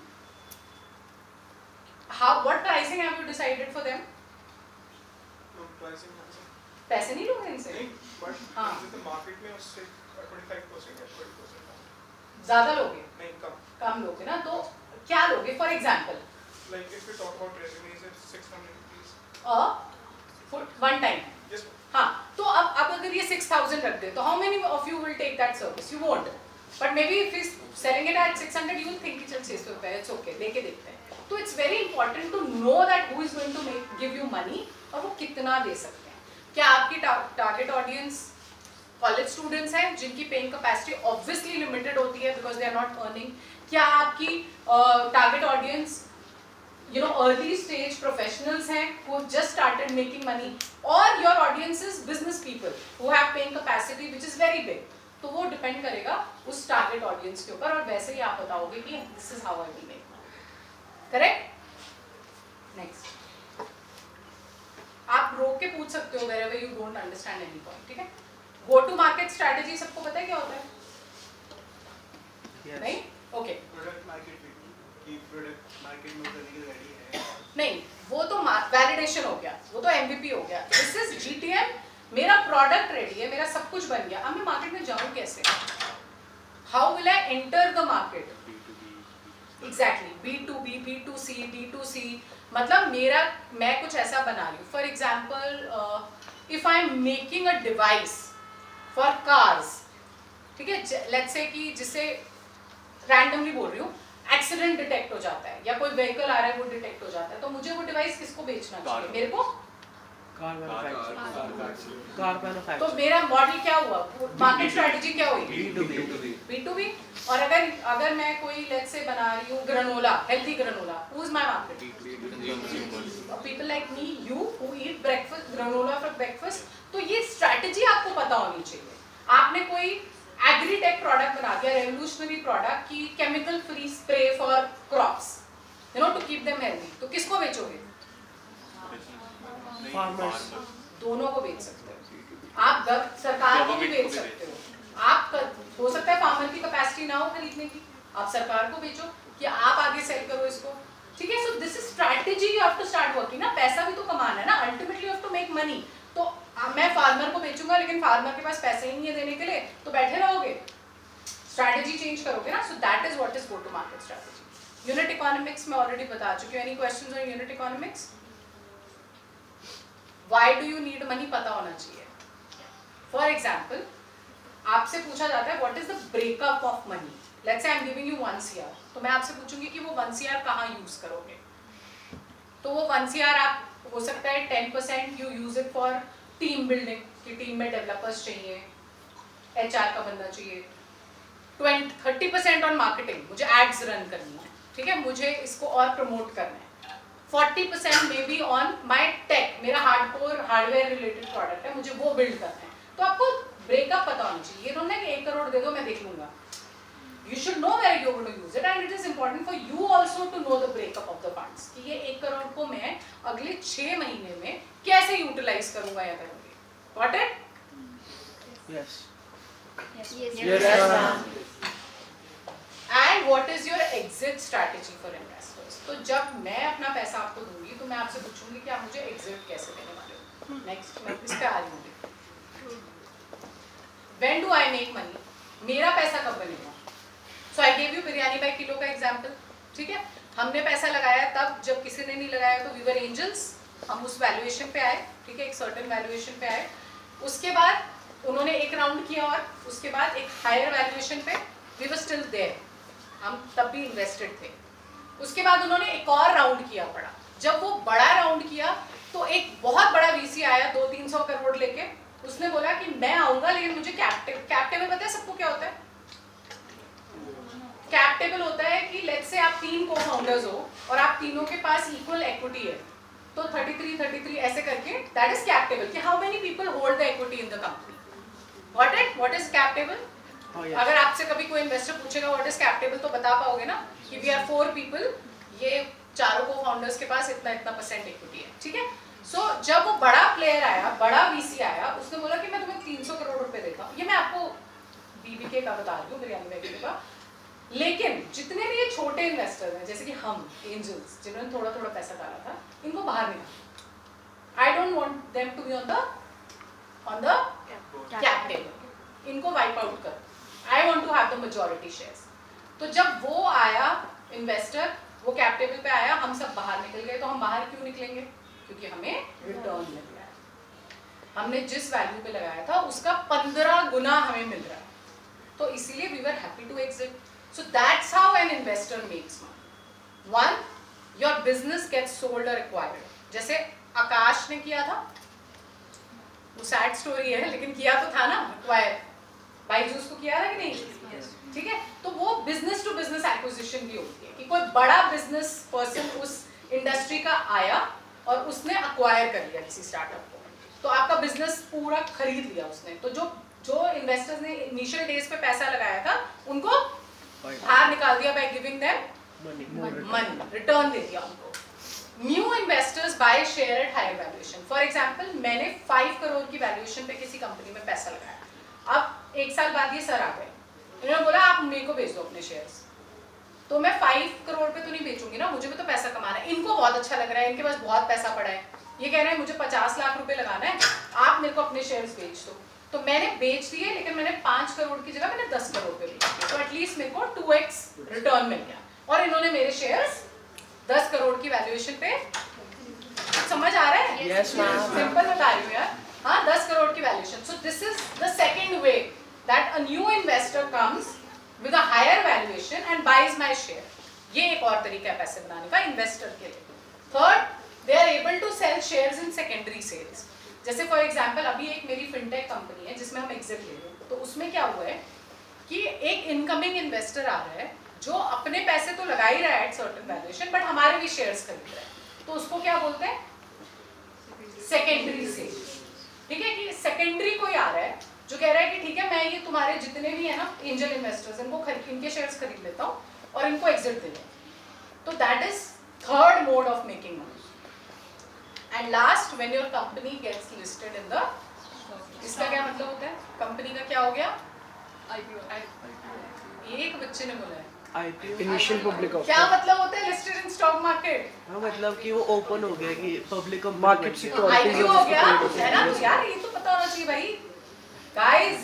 What pricing have you decided for them? No pricing. पैसे नहीं लोगे इनसे? नहीं, but हाँ. the market में उससे 25% या 20% ज़्यादा लोगे? नहीं, कम लोगे ना. तो क्या लोगे? For example, like if we talk about resumes, it's 600 rupees. One time. Yes. हाँ. तो अब अगर ये 6,000 रख दे, तो how many of you will take that service? You won't. But maybe if he's selling it at 600, you will think कि चल 600 रुपए, it's okay, लेके देखते हैं. तो it's very important to know that who is going to give you money और वो कितना दे सकते हैं. क्या आपकी टारगेट ऑडियंस कॉलेज स्टूडेंट्स हैं जिनकी पेइंग कैपेसिटी ऑब्वियसली लिमिटेड होती है because they are not earning? क्या आपकी target audience you know early stage professionals हैं who just started making money, और your audience is business people who have paying capacity which is very big? तो वो depend करेगा उस target audience के ऊपर, और वैसे ही आप बताओगे कि this is how I will make. Correct? Next. आप रोक के पूछ सकते हो wherever you don't understand any point. ठीक है? Go to market strategy सबको पता है क्या होता है? Yes. नहीं? Okay. प्रोडक्ट मार्केट की प्रोडक्ट मार्केट में उतरने की रेडी है. नहीं, वो तो वैलिडेशन हो गया, वो तो MVP हो गया. This is GTM. मेरा प्रोडक्ट रेडी है, मेरा सब कुछ बन गया. अब मैं मार्केट में जाऊँ कैसे? How will I enter the market? Exactly. B2B, B2C, D2C. मतलब मैं कुछ ऐसा बना रही हूँ. For example if I am making a device for cars, ठीक है, लेट्स से कि जिससे रैंडमली बोल रही हूँ एक्सीडेंट डिटेक्ट हो जाता है या कोई व्हीकल आ रहा है वो डिटेक्ट हो जाता है, तो मुझे वो डिवाइस किसको बेचना चाहिए? मेरे को कार मैन्युफैक्चर. तो मेरा मॉडल क्या हुआ? मार्केट स्ट्रेटजी क्या हुई? B2B. और अगर मैं कोई लेट्स से बना रही हूँ granola, healthy granola, who is my market? People like me, you who eat breakfast, granola for breakfast. तो ये स्ट्रेटजी आपको पता होनी चाहिए. आपने कोई एग्रीटेक प्रोडक्ट बना दिया, रेवोल्यूशनरी प्रोडक्ट की chemical free spray for crops, you know, to keep them healthy, तो किसको बेचोगे? फार्मर्स, दोनों को बेच सकते हो आप, सरकार को भी बेच सकते हो आप। हो सकता है फार्मर की कैपेसिटी ना हो खरीदने की, आप सरकार को बेचो कि आप आगे सेल करो इसको, ठीक है। So this is strategy, you have to start working ना, पैसा भी तो कमाना है ना, ultimately you have to make money. तो मैं फार्मर को बेचूंगा लेकिन फार्मर के पास पैसे ही नहीं है देने के लिए, तो बैठे रहोगे, स्ट्रैटेजी चेंज करोगे ना। So that is what is go to market strategy. Unit economics में ऑलरेडी बता चुकी हूँ। Any questions on unit economics? Why do you need money पता होना चाहिए। फॉर एग्जाम्पल आपसे पूछा जाता है what is the breakup of money, let's say I am giving you 1 CR, तो मैं आपसे पूछूंगी कि वो 1 CR कहाँ यूज करोगे। तो वो 1 CR आप, हो सकता है 10% you use it for team building, कि टीम में डेवलपर्स चाहिए, HR का बंदा चाहिए, 30% ऑन मार्केटिंग, मुझे एड्स रन करनी है, ठीक है, मुझे इसको और प्रमोट करना है, 40% may be on my tech, मेरा हार्डवेयर रिलेटेड प्रोडक्ट है, मुझे वो बिल्ड करना है। तो आपको ब्रेकअप पता होना चाहिए, ये तो नहीं कि 1 करोड़ दे दो मैं देख लूंगा। You should know where you're going to use it, and it is important for you also to know the breakup of the funds, कि ये 1 करोड़ को मैं अगले 6 महीने में कैसे यूटिलाइज करूंगा या करूंगी। Got it? Yes. And what is your exit strategy for investors? तो जब मैं अपना पैसा आपको दूंगी तो मैं आपसे पूछूंगी कि आप मुझे एग्जिट कैसे देने वाले हो। नेक्स्ट मैं इस पे आ रही हूँ। When do I make money? मेरा पैसा कब बनेगा? So I gave you biryani bye kilo का एग्जाम्पल, ठीक है। हमने पैसा लगाया तब जब किसी ने नहीं लगाया, तो we were angels, हम उस वैल्यूएशन पे आए, ठीक है, एक सर्टेन वैल्यूएशन पे आए। उसके बाद उन्होंने एक राउंड किया और उसके बाद एक हायर वैल्यूएशन पे we were still there, हम तब भी इन्वेस्टेड थे। उसके बाद उन्होंने एक और राउंड किया बड़ा, जब वो बड़ा राउंड किया तो एक बहुत बड़ा VC आया 200-300 करोड़ लेके, उसने बोला कि मैं आऊंगा लेकिन मुझे कैप्टिव पता है सबको क्या होता है? कैप टेबल होता है कि लेट्स से आप 3 को-फाउंडर्स हो और आप तीनों के पास इक्वल इक्विटी है, तो 33 ऐसे करके दैट इज कैप टेबल, कि how many people hold the equity in the company. What is cap table? अगर आपसे कभी कोई इन्वेस्टर पूछेगा व्हाट इज कैप टेबल, तो बता पाओगे ना कि वी आर 4 पीपल, ये चारों को-फाउंडर्स के पास इतना % इक्विटी है, ठीक है। सो जब वो बड़ा प्लेयर आया, बड़ा VC आया, उसने बोला कि मैं तुम्हें 300 करोड़ रुपए देता हूँ। ये मैं आपको BBK का बता रही हूँ, बिरयानी बाय किलो का। लेकिन जितने भी ये छोटे इन्वेस्टर हैं, जैसे कि हम एंजल्स, जिन्होंने थोड़ा थोड़ा पैसा डाला था, इनको बाहर निकाल। I don't want them to be on the cap table, इनको वाइप आउट कर। I want to have the majority shares. तो जब वो आया इन्वेस्टर, वो कैप टेबल पे आया, हम सब बाहर निकल गए। तो हम बाहर क्यों निकलेंगे? क्योंकि हमें रिटर्न मिल रहा है, हमने जिस वैल्यू पे लगाया था उसका 15 गुना हमें मिल रहा है, तो इसीलिए we were happy to exit. So that's how an investor makes money. 1, your business gets sold or acquired. जैसे आकाश ने किया था, वो सैड स्टोरी है लेकिन किया तो था ना, acquire, बाइजूस को किया था कि नहीं? ठीक है, तो वो बिजनेस टू बिजनेस एक्विजिशन भी होती है कि कोई बड़ा बिजनेस पर्सन उस इंडस्ट्री का आया और उसने अक्वायर कर लिया किसी स्टार्टअप को, तो आपका बिजनेस पूरा खरीद लिया उसने। तो जो इन्वेस्टर्स ने इनिशियल डेज पे पैसा लगाया था उनको बाहर निकाल दिया by giving them money, return दे दिया उनको। New investors buy share at higher valuation. For example मैंने 5 करोड़ की वैल्यूएशन पे किसी कंपनी में पैसा लगाया, अब 1 साल बाद ये सर आ गए, इन्होंने बोला आप मेरे को बेच दो अपने शेयर्स, तो मैं 5 करोड़ पे तो नहीं बेचूंगी ना, मुझे भी तो पैसा कमाना है। इनको बहुत अच्छा लग रहा है, इनके पास बहुत पैसा पड़ा है, ये कह रहे हैं मुझे 50 लाख रुपए लगाना है, आप मेरे को अपने शेयर्स बेच दो। तो मैंने बेच दिए, लेकिन मैंने 5 करोड़ की जगह मैंने 10 करोड़ पे बेच दिए, तो एटलीस्ट मेरे को 2x रिटर्न मिल गया, और इन्होंने मेरे शेयर्स 10 करोड़ की वैल्यूएशन पे, समझ आ रहा है? Yes, ma'am. सिंपल बता रही हूँ यार, हाँ 10 करोड़ की valuation. So this is the second way that a new investor comes with a higher valuation and buys my share. ये एक और तरीका है पैसे बनाने का इन्वेस्टर के लिए। Third, they are able to sell shares in secondary sales. जैसे फॉर एग्जांपल अभी एक मेरी फिनटेक कंपनी है जिसमें हम एग्जिट ले रहे हैं, तो उसमें क्या हुआ है कि एक इनकमिंग इन्वेस्टर आ रहा है जो अपने पैसे तो लगा ही रहा है एट सर्टेन वैल्यूएशन, बट हमारे भी शेयर्स खरीद रहा है, तो उसको क्या बोलते हैं? Secondary sale. ठीक है, कि सेकेंडरी कोई आ रहा है जो कह रहा है कि ठीक है मैं ये तुम्हारे जितने भी है ना एंजल इन्वेस्टर्स इनके शेयर्स खरीद लेता हूँ और इनको एग्जिट दे दूँ। तो that is third mode of making money. And last, when your company gets listed in the, इसका क्या मतलब होता है? कंपनी का क्या हो गया? IPO। एक बच्चे ने बोला है इनिशियल पब्लिक ऑफर। क्या मतलब होता है लिस्टेड इन स्टॉक मार्केट? हाँ, मतलब कि वो ओपन हो गया कि पब्लिक मार्केट सिक्योरिटीज IPO हो गया है ना? तो यार ये तो पता होना चाहिए भाई। Guys,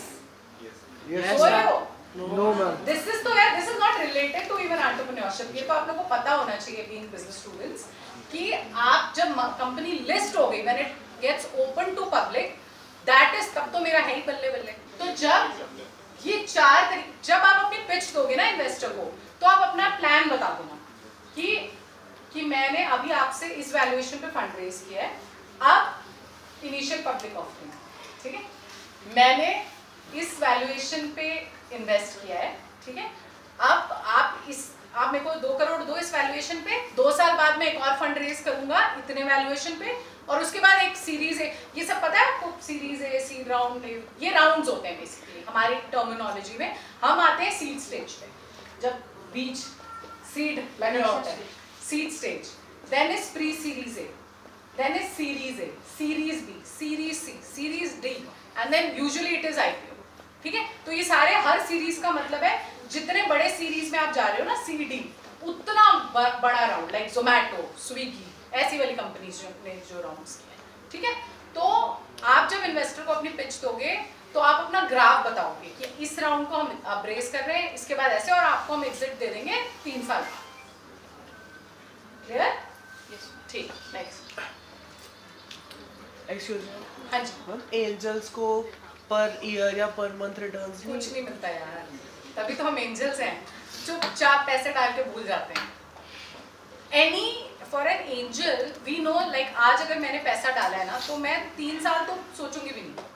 no ma'am, this is not related to even entrepreneurship. ये तो आप लोगों को पता होना चाहिए बीइंग बिजनेस स्टूडेंट्स कि आप जब कंपनी लिस्ट हो गई, when it gets open to public, that is तब तो मेरा है ही बल्ले बल्ले। तो जब ये जब आप अपनी पिच दोगे ना इन्वेस्टर को, तो आप अपना प्लान बता दो ना कि मैंने अभी आपसे इस वैल्यूएशन पे फंड रेज किया है, अब इनिशियल पब्लिक ऑफरिंग, ठीक है, मैंने इस वैल्यूएशन पे इन्वेस्ट किया है, ठीक है, अब आप मेरे को 2 करोड़ दो इस वैल्यूएशन पे, 2 साल बाद मैं एक और फंड रेज करूंगा इतने वैल्यूएशन पे, और उसके बाद एक सीरीज है। ये सब पता है आपको? सीरीज है, सीड राउंड, ये राउंड्स होते हैं बेसिकली हमारी टर्मिनोलॉजी में। हम आते हैं सीड स्टेज पे, जब बीज सीड लग रहा होता है, seed stage, then is pre series A, then is series A, series B, series C, series D, and then usually it is IPO, ठीक है। तो ये सारे, हर सीरीज का मतलब है जितने बड़े सीरीज में आप जा रहे हो ना, CD, उतना बड़ा राउंड, लाइक जोमैटो, स्विगी, ऐसी वाली कंपनीज ने जो राउंड्स किए, ठीक है। तो आप जब इन्वेस्टर को अपनी पिच दोगे तो आप अपना ग्राफ बताओगे कि इस राउंड को हम अब रेस कर रहे हैं, इसके बाद ऐसे, और आपको हम एग्जिट दे देंगे 3 साल बाद। क्लियर? ठीक, नेक्स्ट। एक्सक्यूज मी, हाँ जी। एंजल्स को पर ईयर या पर मंथ रिटर्न्स कुछ नहीं मिलता यार, तभी तो हम एंजल्स हैं, चुपचाप पैसे डाल के भूल जाते हैं। For an angel we know, like आज अगर मैंने पैसा डाला है ना, तो मैं 3 साल तो सोचूंगी भी नहीं,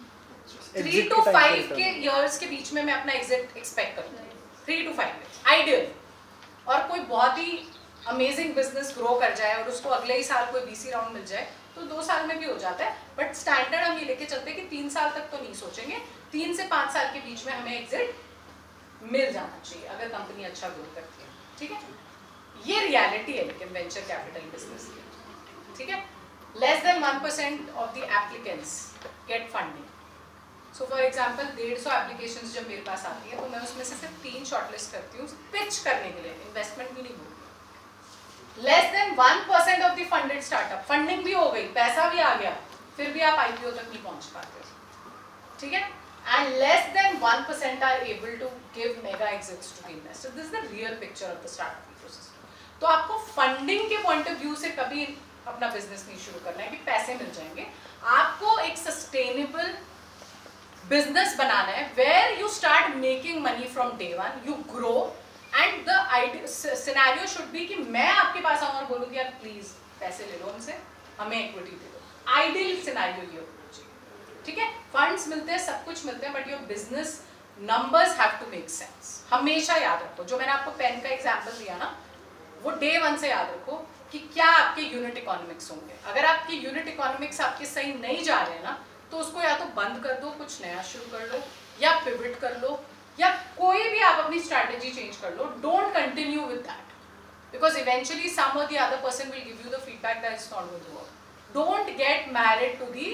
3 to 5 के इयर्स के बीच में मैं अपना एग्जिट एक्सपेक्ट करूंगी, 3 to 5 इयर्स आइडियल। और कोई बहुत ही अमेजिंग बिजनेस ग्रो कर जाए और उसको अगले ही साल कोई BC राउंड मिल जाए तो 2 साल में भी हो जाता है, बट स्टैंडर्ड हम ये लेके चलते हैं कि 3 साल तक तो नहीं सोचेंगे, 3 से 5 साल के बीच में हमें एग्जिट मिल जाना चाहिए अगर कंपनी अच्छा ग्रो करती है, ठीक है। ये रियलिटी है लेकिन वेंचर कैपिटल बिजनेस की, ठीक है। Less than 1% of the applicants get funding. So for example 150 applications जब मेरे पास आती है तो मैं उसमें से सिर्फ 3 शॉर्टलिस्ट करती हूँ पिच करने के लिए, इन्वेस्टमेंट भी नहीं बोलती। Less than 1% of the funded startup, funding भी हो गई, पैसा भी आ गया, फिर भी आप IPO तक नहीं पहुंच पाते, ठीक है। And less than 1% are able to give mega exits to the investor. This is the real picture of the startup ecosystem. तो आपको फंडिंग के पॉइंट ऑफ व्यू से कभी अपना बिजनेस नहीं शुरू करना है कि पैसे मिल जाएंगे, आपको एक सस्टेनेबल बिजनेस बनाना है where you start making money from day one, you grow and the scenario should be कि मैं आपके पास आऊँ और बोलूँ कि यार प्लीज पैसे ले लो हमसे, हमें इक्विटी दे दो। आइडियल सिनेरियो ये होना चाहिए, ठीक है। फंड्स मिलते हैं, सब कुछ मिलते हैं, but your business numbers have to make sense. हमेशा याद रखो, जो मैंने आपको पेन का एग्जांपल दिया ना, वो डे 1 से याद रखो कि क्या आपके यूनिट इकोनॉमिक्स होंगे। अगर आपके यूनिट इकोनॉमिक्स आपके सही नहीं जा रहे हैं ना, तो उसको या तो बंद कर दो, कुछ नया शुरू कर लो, या पिवट कर लो, या कोई भी आप अपनी स्ट्रैटेजी चेंज कर लो। Don't continue with that because eventually some or the other person will give you the feedback that is not going to work. Don't get married to the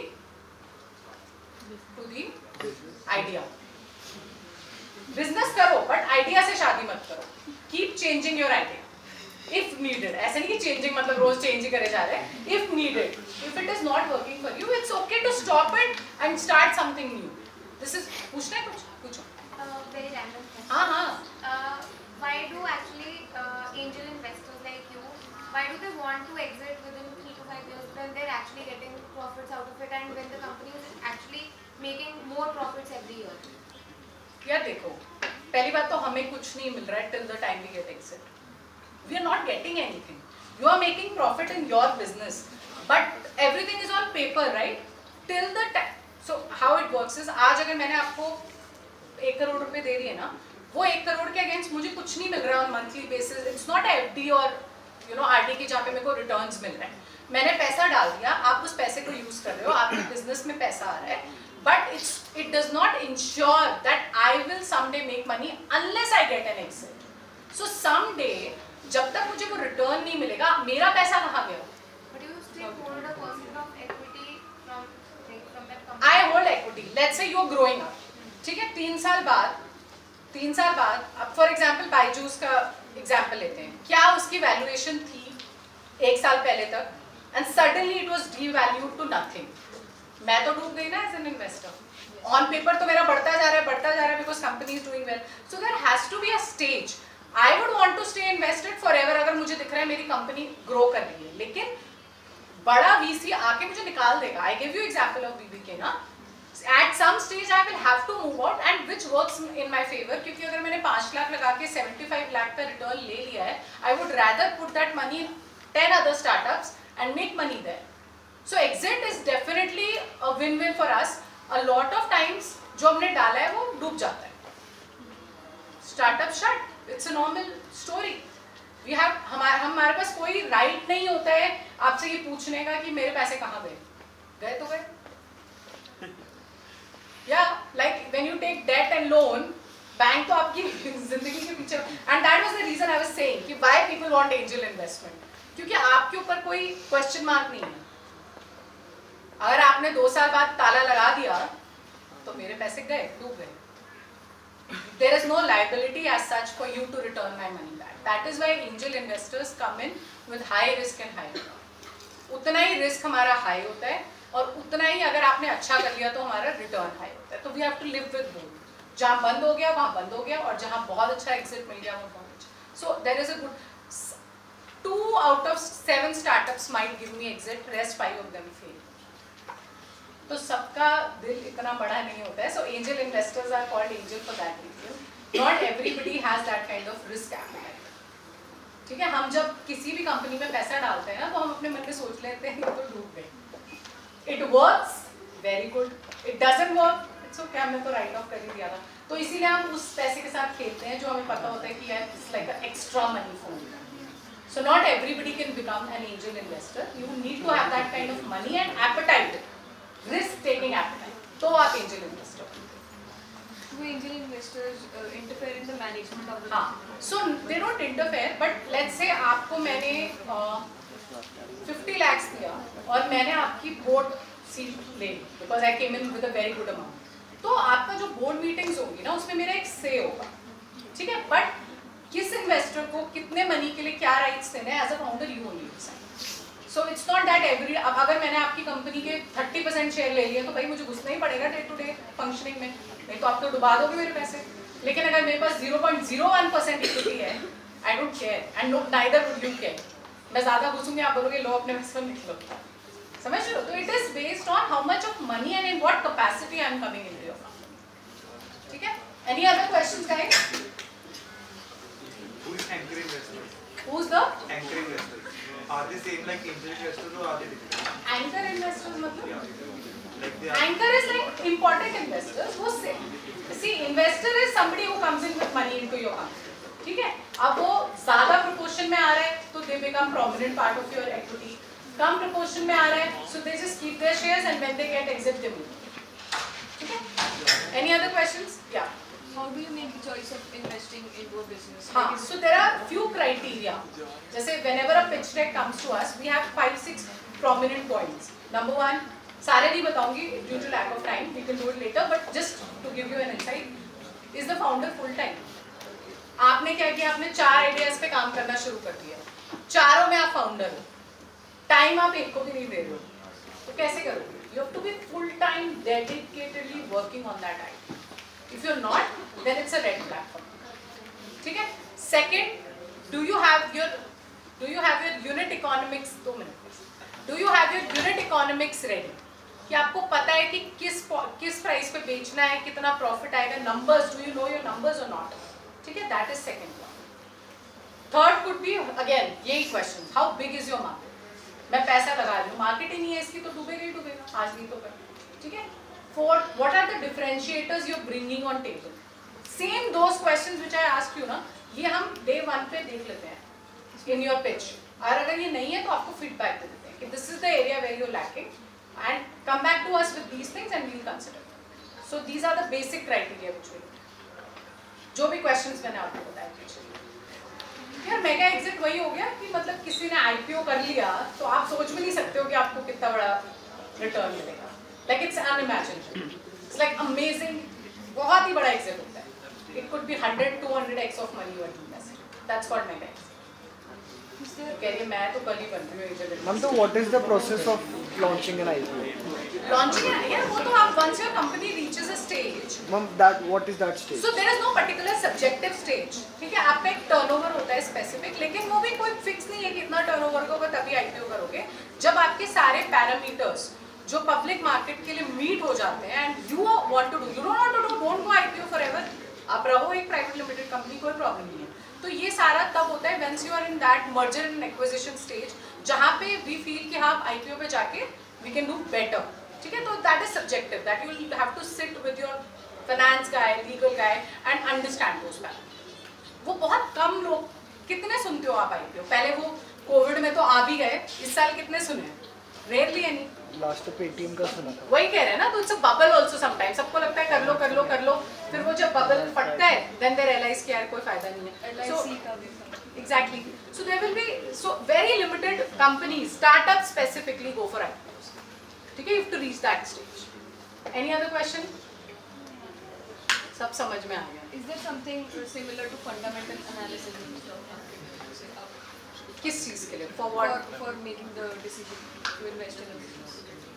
idea. Business करो but idea से शादी मत करो। Keep changing your idea if needed. ऐसे नहीं कि changing मतलब रोज change ही करे जा रहे हैं। If needed, if it is not working for you, it's okay to stop it and start something new. This is पूछना है कुछ? पूछो। Very random question. हाँ। Why do actually angel investors like you, why do they want to exit within 3 to 5 years when they're actually getting profits out of it and when the company is actually making more profits every year? यार देखो, पहली बात तो हमें कुछ नहीं मिल रहा है till the time we get exit. We are not getting anything. You are making profit in your business, but everything is on paper, right? Till the time. So how it works is, आज अगर मैंने आपको 1 करोड़ रुपए दे दिए ना, वो 1 करोड़ के against मुझे कुछ नहीं मिल रहा है on monthly basis. It's not FD or RD की जहाँ पे मेरे को रिटर्न्स मिल रहे हैं। मैंने पैसा डाल दिया, आप उस पैसे को यूज कर रहे हो, आपके बिजनेस में पैसा आ रहा है, but it does not ensure that I will someday make money unless I get an exit. So someday जब तक मुझे वो रिटर्न नहीं मिलेगा, मेरा पैसा कहाँ गया? But you still hold a percent of equity from that company. I hold equity. Let's say you're growing up. ठीक है, 3 साल बाद अब फॉर एग्जाम्पल बायजूस का एग्जाम्पल लेते हैं, क्या उसकी वैल्यूएशन थी 1 साल पहले तक, and suddenly it was devalued to nothing. मैं तो डूब गई ना as an investor. On paper तो मेरा बढ़ता जा रहा है because company is doing well. So there has to be a stage. I would want to stay invested forever अगर मुझे दिख रहा है मेरी कंपनी ग्रो कर रही है, लेकिन बड़ा वीसी आके मुझे निकाल देगा. I give you example of BBK ना. At some stage I will have to move out, and which works in my favor, क्योंकि अगर मैंने 5 लाख लगा के 75 लाख का रिटर्न ले लिया है, I would rather put that money in 10 other startups and make money there. So exit is definitely a win-win for us. A lot of times जो हमने डाला है वो डूब जाता है. Startup shut. It's a normal story. We have हमारे पास कोई right नहीं होता है आपसे ये पूछने का कि मेरे पैसे कहाँ गए तो गए. Yeah, like when you take debt and loan, bank तो आपकी जिंदगी के पीछे. And that was the reason I was saying कि why people want angel investment. क्योंकि आपके ऊपर कोई question mark नहीं है. अगर आपने 2 साल बाद ताला लगा दिया तो मेरे पैसे गए, डूब गए. There is no liability as such for you to return my money back. That is why angel investors come in with high risk and high return. उतना ही risk हमारा high होता है और उतना ही अगर आपने अच्छा कर लिया तो हमारा रिटर्न हाई होता है. तो we have to live with both. जहाँ बंद हो गया वहाँ बंद हो गया, और जहाँ बहुत अच्छा एग्जिट मिल गया वो बहुत अच्छा. So there is a good 2 out of 7 startups might give me exit, rest 5 of them fail. तो सबका दिल इतना बड़ा नहीं होता है. So angel investors are called angel for that reason. Not everybody has that kind of risk appetite. ठीक है, हम जब किसी भी कंपनी में पैसा डालते हैं ना तो हम अपने मन में सोच लेते हैं तो डूब गए. It works, very good. It doesn't work, it's okay. हमने तो राइट ऑफ कर ही दिया था. तो इसीलिए हम उस पैसे के साथ खेलते हैं जो हमें पता होता है कि यार it's like an extra money for me. So not everybody can become an angel investor. You need to have that kind of money and appetite, risk-taking appetite. तो आप angel investor. Do angel investors interfere in the management of the? हाँ. So they don't interfere, but let's say आपको मैंने 50 lakhs दिया और मैंने आपकी board seat ले ली because I came in with a very good amount. तो आपका जो बोर्ड मीटिंग्स होगी ना उसमें मेरा एक से होगा. ठीक है, बट किस इन्वेस्टर को कितने मनी के लिए क्या राइट्स देने हैं as a founder you only decide. So it's not that every. अब अगर मैंने आपकी कंपनी के 30% शेयर ले लिया तो भाई मुझे घुसना ही पड़ेगा डे टू डे फंक्शनिंग में, नहीं तो आप तो डुबा दोगे मेरे पैसे. लेकिन अगर मेरे पास 0.01% इक्विटी है, I don't care and neither would you care. मैं ज्यादा घुसूंगी, आप बोलोगे लो अपने पैसे निकलो. समझ रहे हो? तो it is based on how much of money and in what capacity I am coming into your company. ठीक है, any other questions guys? Who is anchor investors? Who's the Anchor investors? Are they same like angel investors or are they different? anchor investors? मतलब Like they are. anchor is like important investors who say, see investor is somebody who comes in with money into your company. ठीक है, अब वो ज्यादा proportion में आ रहा है तो they become prominent part of your equity. कम प्रोपोर्शन में आ रहा है so they just keep their shares and when they get exit they move. ठीक है, एनी अदर क्वेश्चंस? या How do you make the choice of investing into a business? हाँ, so there are few criteria. जैसे whenever a pitch deck comes to us, we have 5-6 prominent points. Number 1, सारे नहीं बताऊंगी due to lack of time. We can do it later, but just to give you an insight, is the founder full time? आपने क्या किया? आपने 4 ideas पे काम करना शुरू कर दिया. चारों में आप फाउंडर हो. टाइम आप एक को भी नहीं दे रहे हो, तो कैसे करोगे? You have to be full time dedicatedly working on that idea. If you're not, then it's a red flag for me. ठीक है? Second, do you have your unit economics? 2 minutes. Do you have your unit economics ready? कि आपको पता है कि किस price पे बेचना है, कितना प्रॉफिट आएगा. Numbers, do you know your numbers or not? ठीक है, that is second one. Third could be again यही question, how big is your market? मैं पैसा लगा रही हूँ, मार्केट ही नहीं है इसकी तो डूबेगा ही डूबेगा, आज नहीं तो कल. ठीक है. Fourth, what are the differentiators you're bringing on table? Same those questions which I asked you ना, ये हम day 1 पे देख लेते हैं in your pitch. और अगर ये नहीं है तो आपको feedback दे देते हैं कि this is the area where you're lacking and come back to us with these things and we'll consider them. So these are the basic criteria which we look. जो भी questions मैंने आपको बताया पीछे। यार मेगा एग्जिट वही हो गया कि मतलब किसी ने IPO कर लिया तो आप सोच भी नहीं सकते हो कि आपको कितना बड़ा रिटर्न मिलेगा। Like it's unimaginable. It's like amazing. बहुत ही बड़ा एग्जिट होता है। It could be 100-200x of money you are investing. That's called mega exit. कह रही है मैं तो कल ही बन रही हूँ exit. Ma'am, so what is the process of launching an IPO? Launching an IPO, वो तो आप once your company reaches a stage. Ma'am, what is that stage? So there is no particular subjective stage. ठीक है, आपका एक turnover होता है specific, लेकिन वो भी कोई fix नहीं है कि इतना turnover होगा तभी IPO करोगे। जब आपके सारे parameters जो public market के लिए meet हो जाते हैं and you want to do, you don't want to do, don't go IPO forever. आप रहो एक private limited company, कोई problem नहीं है। तो ये सारा तब होता है once you are in that merger and acquisition stage, जहाँ पे we feel कि हाँ IPO पे जाके we can do better. ठीक है, तो that is subjective, that you will have to sit with your finance guy, legal guy and understand those parameters. वो बहुत कम लोग, कितने सुनते हो आप IPO? पहले वो कोविड में तो आ भी गए, इस साल कितने सुने? Rarely any. Last Paytm का सुना था। वही कह रहे हैं ना, तो it's a bubble also sometimes. सबको लगता है कर लो, फिर वो जब bubble फटता है, then they realize कि यार कोई फायदा नहीं है. So exactly. So there will be very limited companies, startups specifically go for IPOs. ठीक है, you have to reach that stage. Any other question? सब समझ में आ गया. Is there something similar to fundamental analysis in stock market? किस चीज के लिए? For what? For making the decision to invest in a business.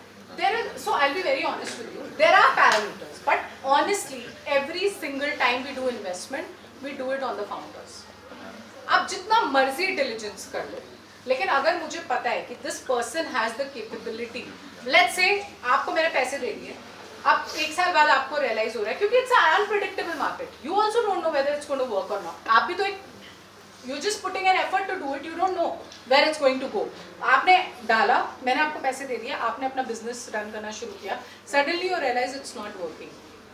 So I'll be very honest with you. There are parameters, but honestly, every single time we do investment, we do it on the founders. आप जितना मर्जी diligence कर लो, लेकिन अगर मुझे पता है कि this person has the capability, let's say आपको मेरे पैसे दे दिए, अब एक साल बाद आपको realize हो रहा है, क्योंकि it's an unpredictable market. You also don't know whether it's going to work or not. आप भी तो एक You're just putting an effort to do it. You don't know where it's going to go. आपने डाला, मैंने आपको पैसे दे दिया, आपने अपना business run करना शुरू किया. Suddenly you realize it's not working.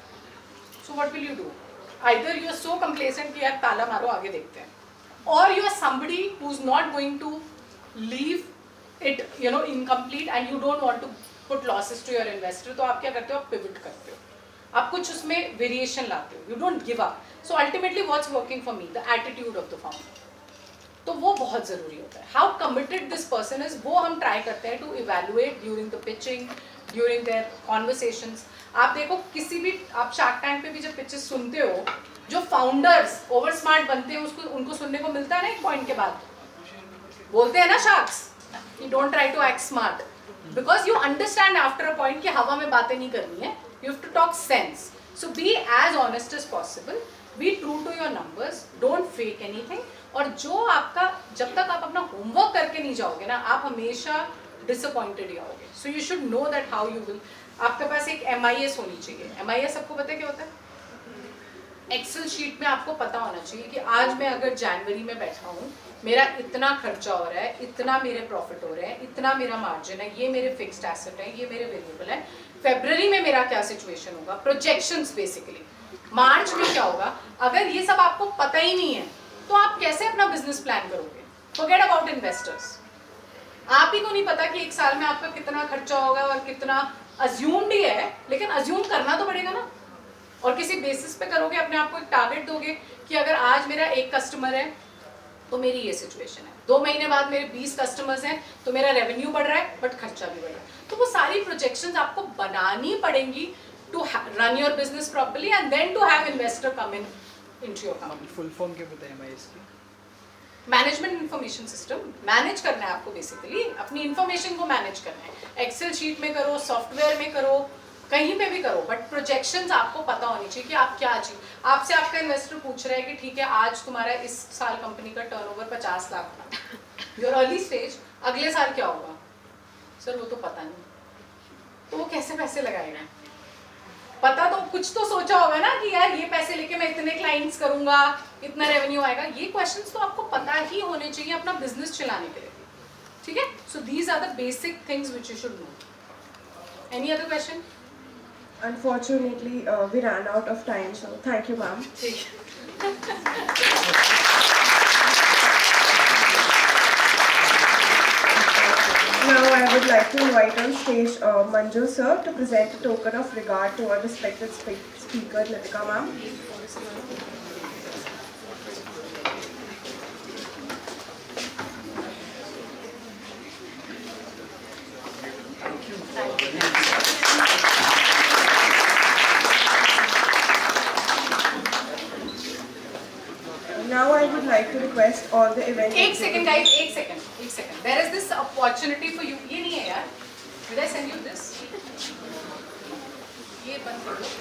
So what will you do? Either you are so complacent कि यार ताला मारो आगे देखते हैं, or you are somebody who's not going to leave it, incomplete, and you don't want to put losses to your investor. तो आप क्या करते हो? आप pivot करते हो. आप कुछ उसमें variation लाते हो. You don't give up. So ultimately, what's working for me? The attitude of the founder. तो वो बहुत ज़रूरी होता है. How committed this person is, वो हम try करते हैं to evaluate during the pitching, during their conversations. आप देखो किसी भी आप Shark Tank पे भी जब pitches सुनते हो, जो founders over smart बनते हैं उनको सुनने को मिलता है ना एक point के बाद. बोलते हैं ना sharks, you don't try to act smart, because you understand after a point कि हवा में बातें नहीं करनी है. You have to talk sense. So be as honest as possible. Be true to your numbers. Don't fake anything. और जो आपका जब तक आप अपना homework करके नहीं जाओगे ना, आप हमेशा disappointed ही आओगे. So you should know that how you will. आपके पास एक MIS होनी चाहिए. MIS सबको पता है क्या होता है? Excel sheet में आपको पता होना चाहिए कि आज मैं अगर जनवरी में बैठा हूँ, मेरा इतना खर्चा हो रहा है, इतना मेरे प्रॉफिट हो रहे हैं, इतना मेरा मार्जिन है, ये मेरे फिक्स्ड एसेट है, ये मेरे वेरिएबल है. फरवरी में मेरा क्या सिचुएशन होगा? Projections basically. मार्च में क्या होगा? अगर ये सब आपको पता ही नहीं है तो आप कैसे अपना बिजनेस प्लान करोगे? Forget about investors. आप ही को नहीं पता कि एक साल में आपका कितना खर्चा होगा और कितना अज्यूम्ड ही है, लेकिन अज्यूम करना तो पड़ेगा ना. और किसी बेसिस पे करोगे, अपने आप को एक टारगेट दोगे कि अगर आज मेरा एक कस्टमर है तो मेरी ये सिचुएशन है, 2 महीने बाद मेरे 20 कस्टमर्स हैं तो मेरा रेवेन्यू बढ़ रहा है बट खर्चा भी बढ़ रहा है. तो वो सारी प्रोजेक्शंस आपको बनानी पड़ेंगी to run your business properly and then to have investor come in into your company. Full form क्या बताएं MIS की? Management Information System. मैनेज करना है आपको बेसिकली, अपनी इंफॉर्मेशन को मैनेज करना है. एक्सेल शीट में करो, सॉफ्टवेयर में करो, कहीं पे भी करो, बट प्रोजेक्शंस आपको पता होनी चाहिए कि आप क्या अचीव. आपसे आपका इन्वेस्टर पूछ रहा है कि ठीक है आज तुम्हारा इस साल कंपनी का टर्नओवर 50 लाख था, योर अर्ली स्टेज, अगले साल क्या होगा? सर वो तो पता नहीं. तो वो कैसे पैसे लगाएगा? पता तो कुछ तो सोचा होगा ना कि यार ये पैसे लेके मैं इतने क्लाइंट्स करूंगा, इतना रेवेन्यू आएगा. ये क्वेश्चंस तो आपको पता ही होने चाहिए अपना बिजनेस चलाने के लिए. ठीक है, so these are the basic things which you should know. Any other question? Unfortunately, we ran out of time, so thank you, ma'am. Now I would like to invite on stage Manju sir to present a token of regard to our respected speaker Nitika ma'am. Now I would like to request all the event. एक second guys, एक second. There is this opportunity for you. ये नहीं है यार. Did I send you this? ये बंद कर दो.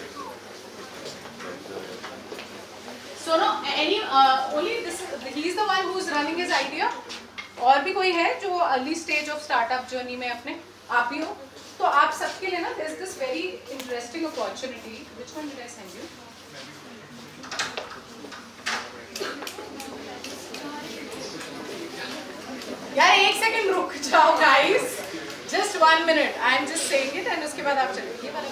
So no, only this. He is the one who is running his idea. और भी कोई है जो early stage of startup journey में अपने आप ही हो? तो आप सबके लिए ना, there is this very interesting opportunity. Which one did I send you? यार एक सेकंड रुक जाओ guys, just 1 minute. I am just saying it and उसके बाद आप चलिए. ये वाला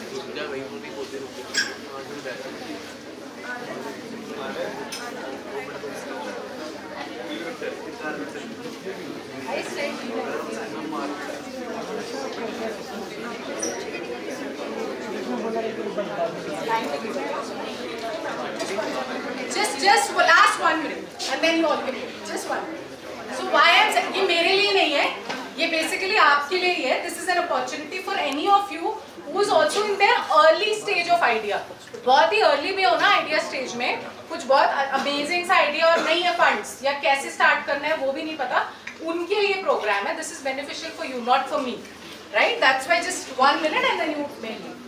just last 1 minute and then you all can just 1 minute. So why I'm saying, ये मेरे लिए नहीं है, ये basically आपके लिए ही है. This is an opportunity for any of you who is also in their early stage of idea. बहुत ही early में हो ना idea stage में, कुछ बहुत amazing सा idea और नहीं है funds या कैसे start करना है वो भी नहीं पता, उनके लिए program है. This is beneficial for you, not for me, right? That's why just 1 minute and then you mail me.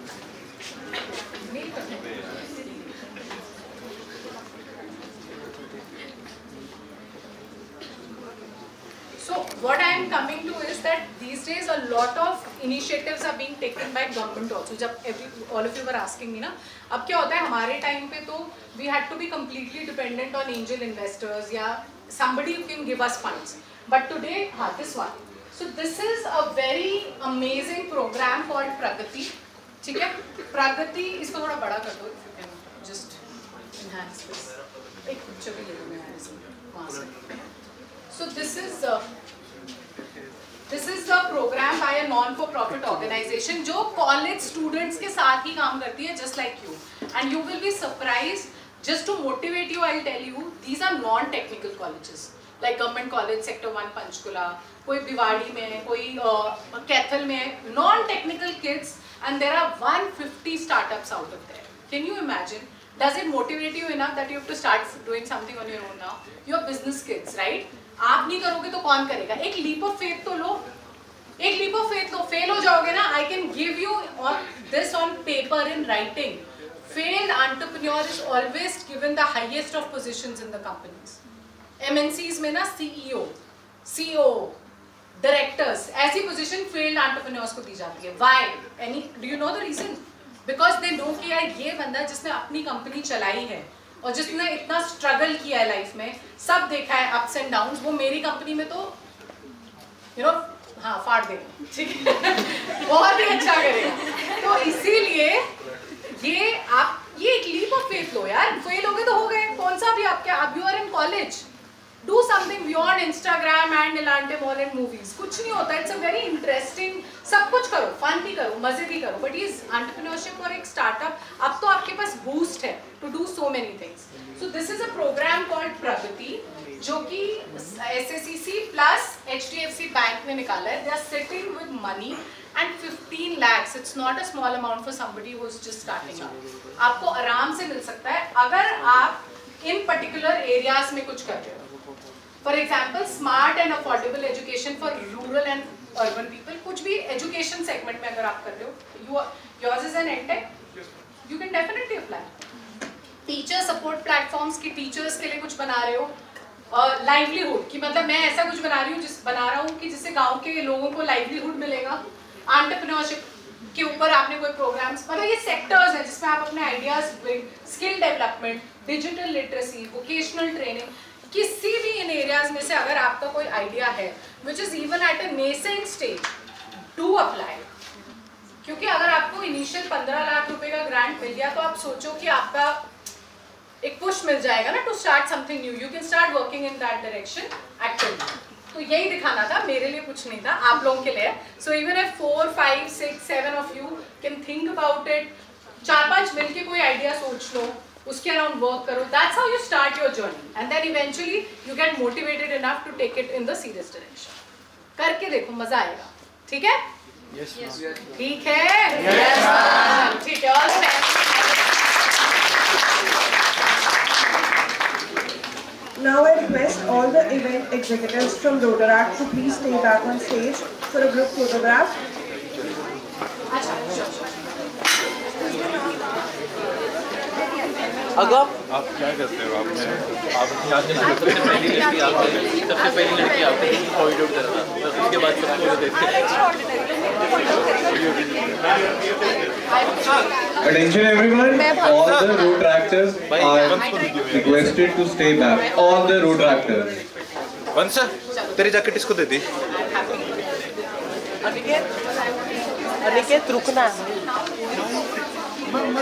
So what I am coming to is that these days a lot of initiatives are being taken by government also. जब all of you were asking me ना, अब क्या होता है हमारे time पे तो we had to be completely dependent on angel investors या somebody who can give us funds. But today, this one. So this is a very amazing program called Pragati. ठीक है? Pragati इसको थोड़ा बड़ा कर दो. Just enhance this. एक picture भी ले लो मेरा इसमें वहाँ से. So this is a program by a non-for-profit organization जो college students के साथ ही काम करती है, just like you. And you will be surprised. Just to motivate you, I'll tell you, these are non-technical colleges, like Government College, Sector 1, Panchkula, कोई भिवाड़ी में, कोई कैथल में, non-technical kids, and there are 150 startups out of there. Can you imagine? Does it motivate you enough that you have to start doing something on your own now? You are business kids, right? आप नहीं करोगे तो कौन करेगा? एक leap of faith तो लो, एक leap of faith low, fail हो जाओगे ना? I can give you this on paper in writing. Failed entrepreneur is always given the highest of positions in the companies. MNCs में ना CEO, CEO, directors, ऐसी position failed entrepreneurs को दी जाती है. Why? Do you know the reason? Because they know कि यार ये बंदा जिसने अपनी कंपनी चलाई है और जिसने इतना स्ट्रगल किया है लाइफ में, सब देखा है अप्स एंड डाउन्स, वो मेरी कंपनी में तो हाँ फाड़ देगा, ठीक है, बहुत ही अच्छा करेगा. तो इसीलिए ये एक लीप ऑफ फेथ लो यार. फेल हो गए तो हो गए, कौन सा भी आपके, आप you are in college, do something beyond Instagram and Elante mall and movies. कुछ नहीं होता, इट्स अ वेरी इंटरेस्टिंग, सब कुछ करो, फन भी करो, मजे भी करो, बट ये एंटरप्रेन्योरशिप और एक स्टार्टअप, अब तो आपके पास बूस्ट है to do so many things. So this is a program called Pragati, जो कि SSCC प्लस HDFC बैंक ने निकाला है. They are sitting with money and 15 lakhs. It's not a small amount for somebody who is just starting up. आपको आराम से मिल सकता है अगर आप इन पर्टिकुलर एरियाज में कुछ कर रहे हो. For example smart and affordable education for rural and urban people, कुछ भी एजुकेशन सेगमेंट में अगर आप कर रहे हो, yours is an edtech, you can definitely apply. Teacher support platforms की टीचर्स के लिए कुछ बना रहे हो, लाइवलीहुड की, मतलब मैं ऐसा कुछ बना रहा हूँ कि जिससे गांव के लोगों को लाइवलीहुड मिलेगा. एंटरप्रेन्योरशिप के ऊपर आपने कोई प्रोग्राम्स, मतलब ये सेक्टर्स हैं जिसमें आप अपने ideas, skill development, digital literacy, vocational training, किसी भी इन एरियाज में से अगर आपका कोई आइडिया है which is even at a nascent stage, do apply. क्योंकि अगर आपको इनिशियल 15 लाख रुपए का ग्रांट मिल गया तो आप सोचो कि आपका एक पुश मिल जाएगा ना to start something new. You can start working in that direction actively. तो यही दिखाना था, मेरे लिए कुछ नहीं था, आप लोगों के लिए. So even if 4, 5, 6, 7 of you can think about it, 4-5 मिलके कोई आइडिया सोच लो, उसके अराउंड वर्क करो. That's how you start your journey and then eventually you get motivated enough to take it in the serious direction. करके देखो, मजा आएगा. ठीक है? ठीक है? ठीक है. All the best. Now I request all the event executives from Rotaract to please stay back on stage for a group photograph. अगर आप क्या करते हो? आप यहाँ से सबसे पहली लड़की आप पॉइंट आउट कर रहा था, उसके बाद सबको देखते. Attention everyone, all the road tractors are requested to stay back. All the road tractors. वंश, तेरी जैकेट इसको दे दी. अनिकेत रुकना. I mean,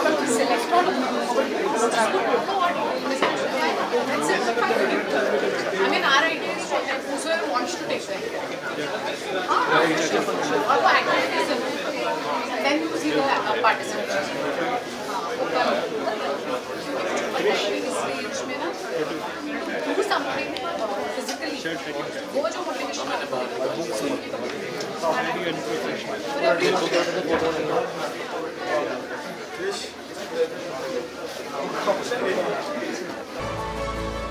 our idea is that whosoever wants to take them. Then you see the participants. Do something physically. वो जो motivation है.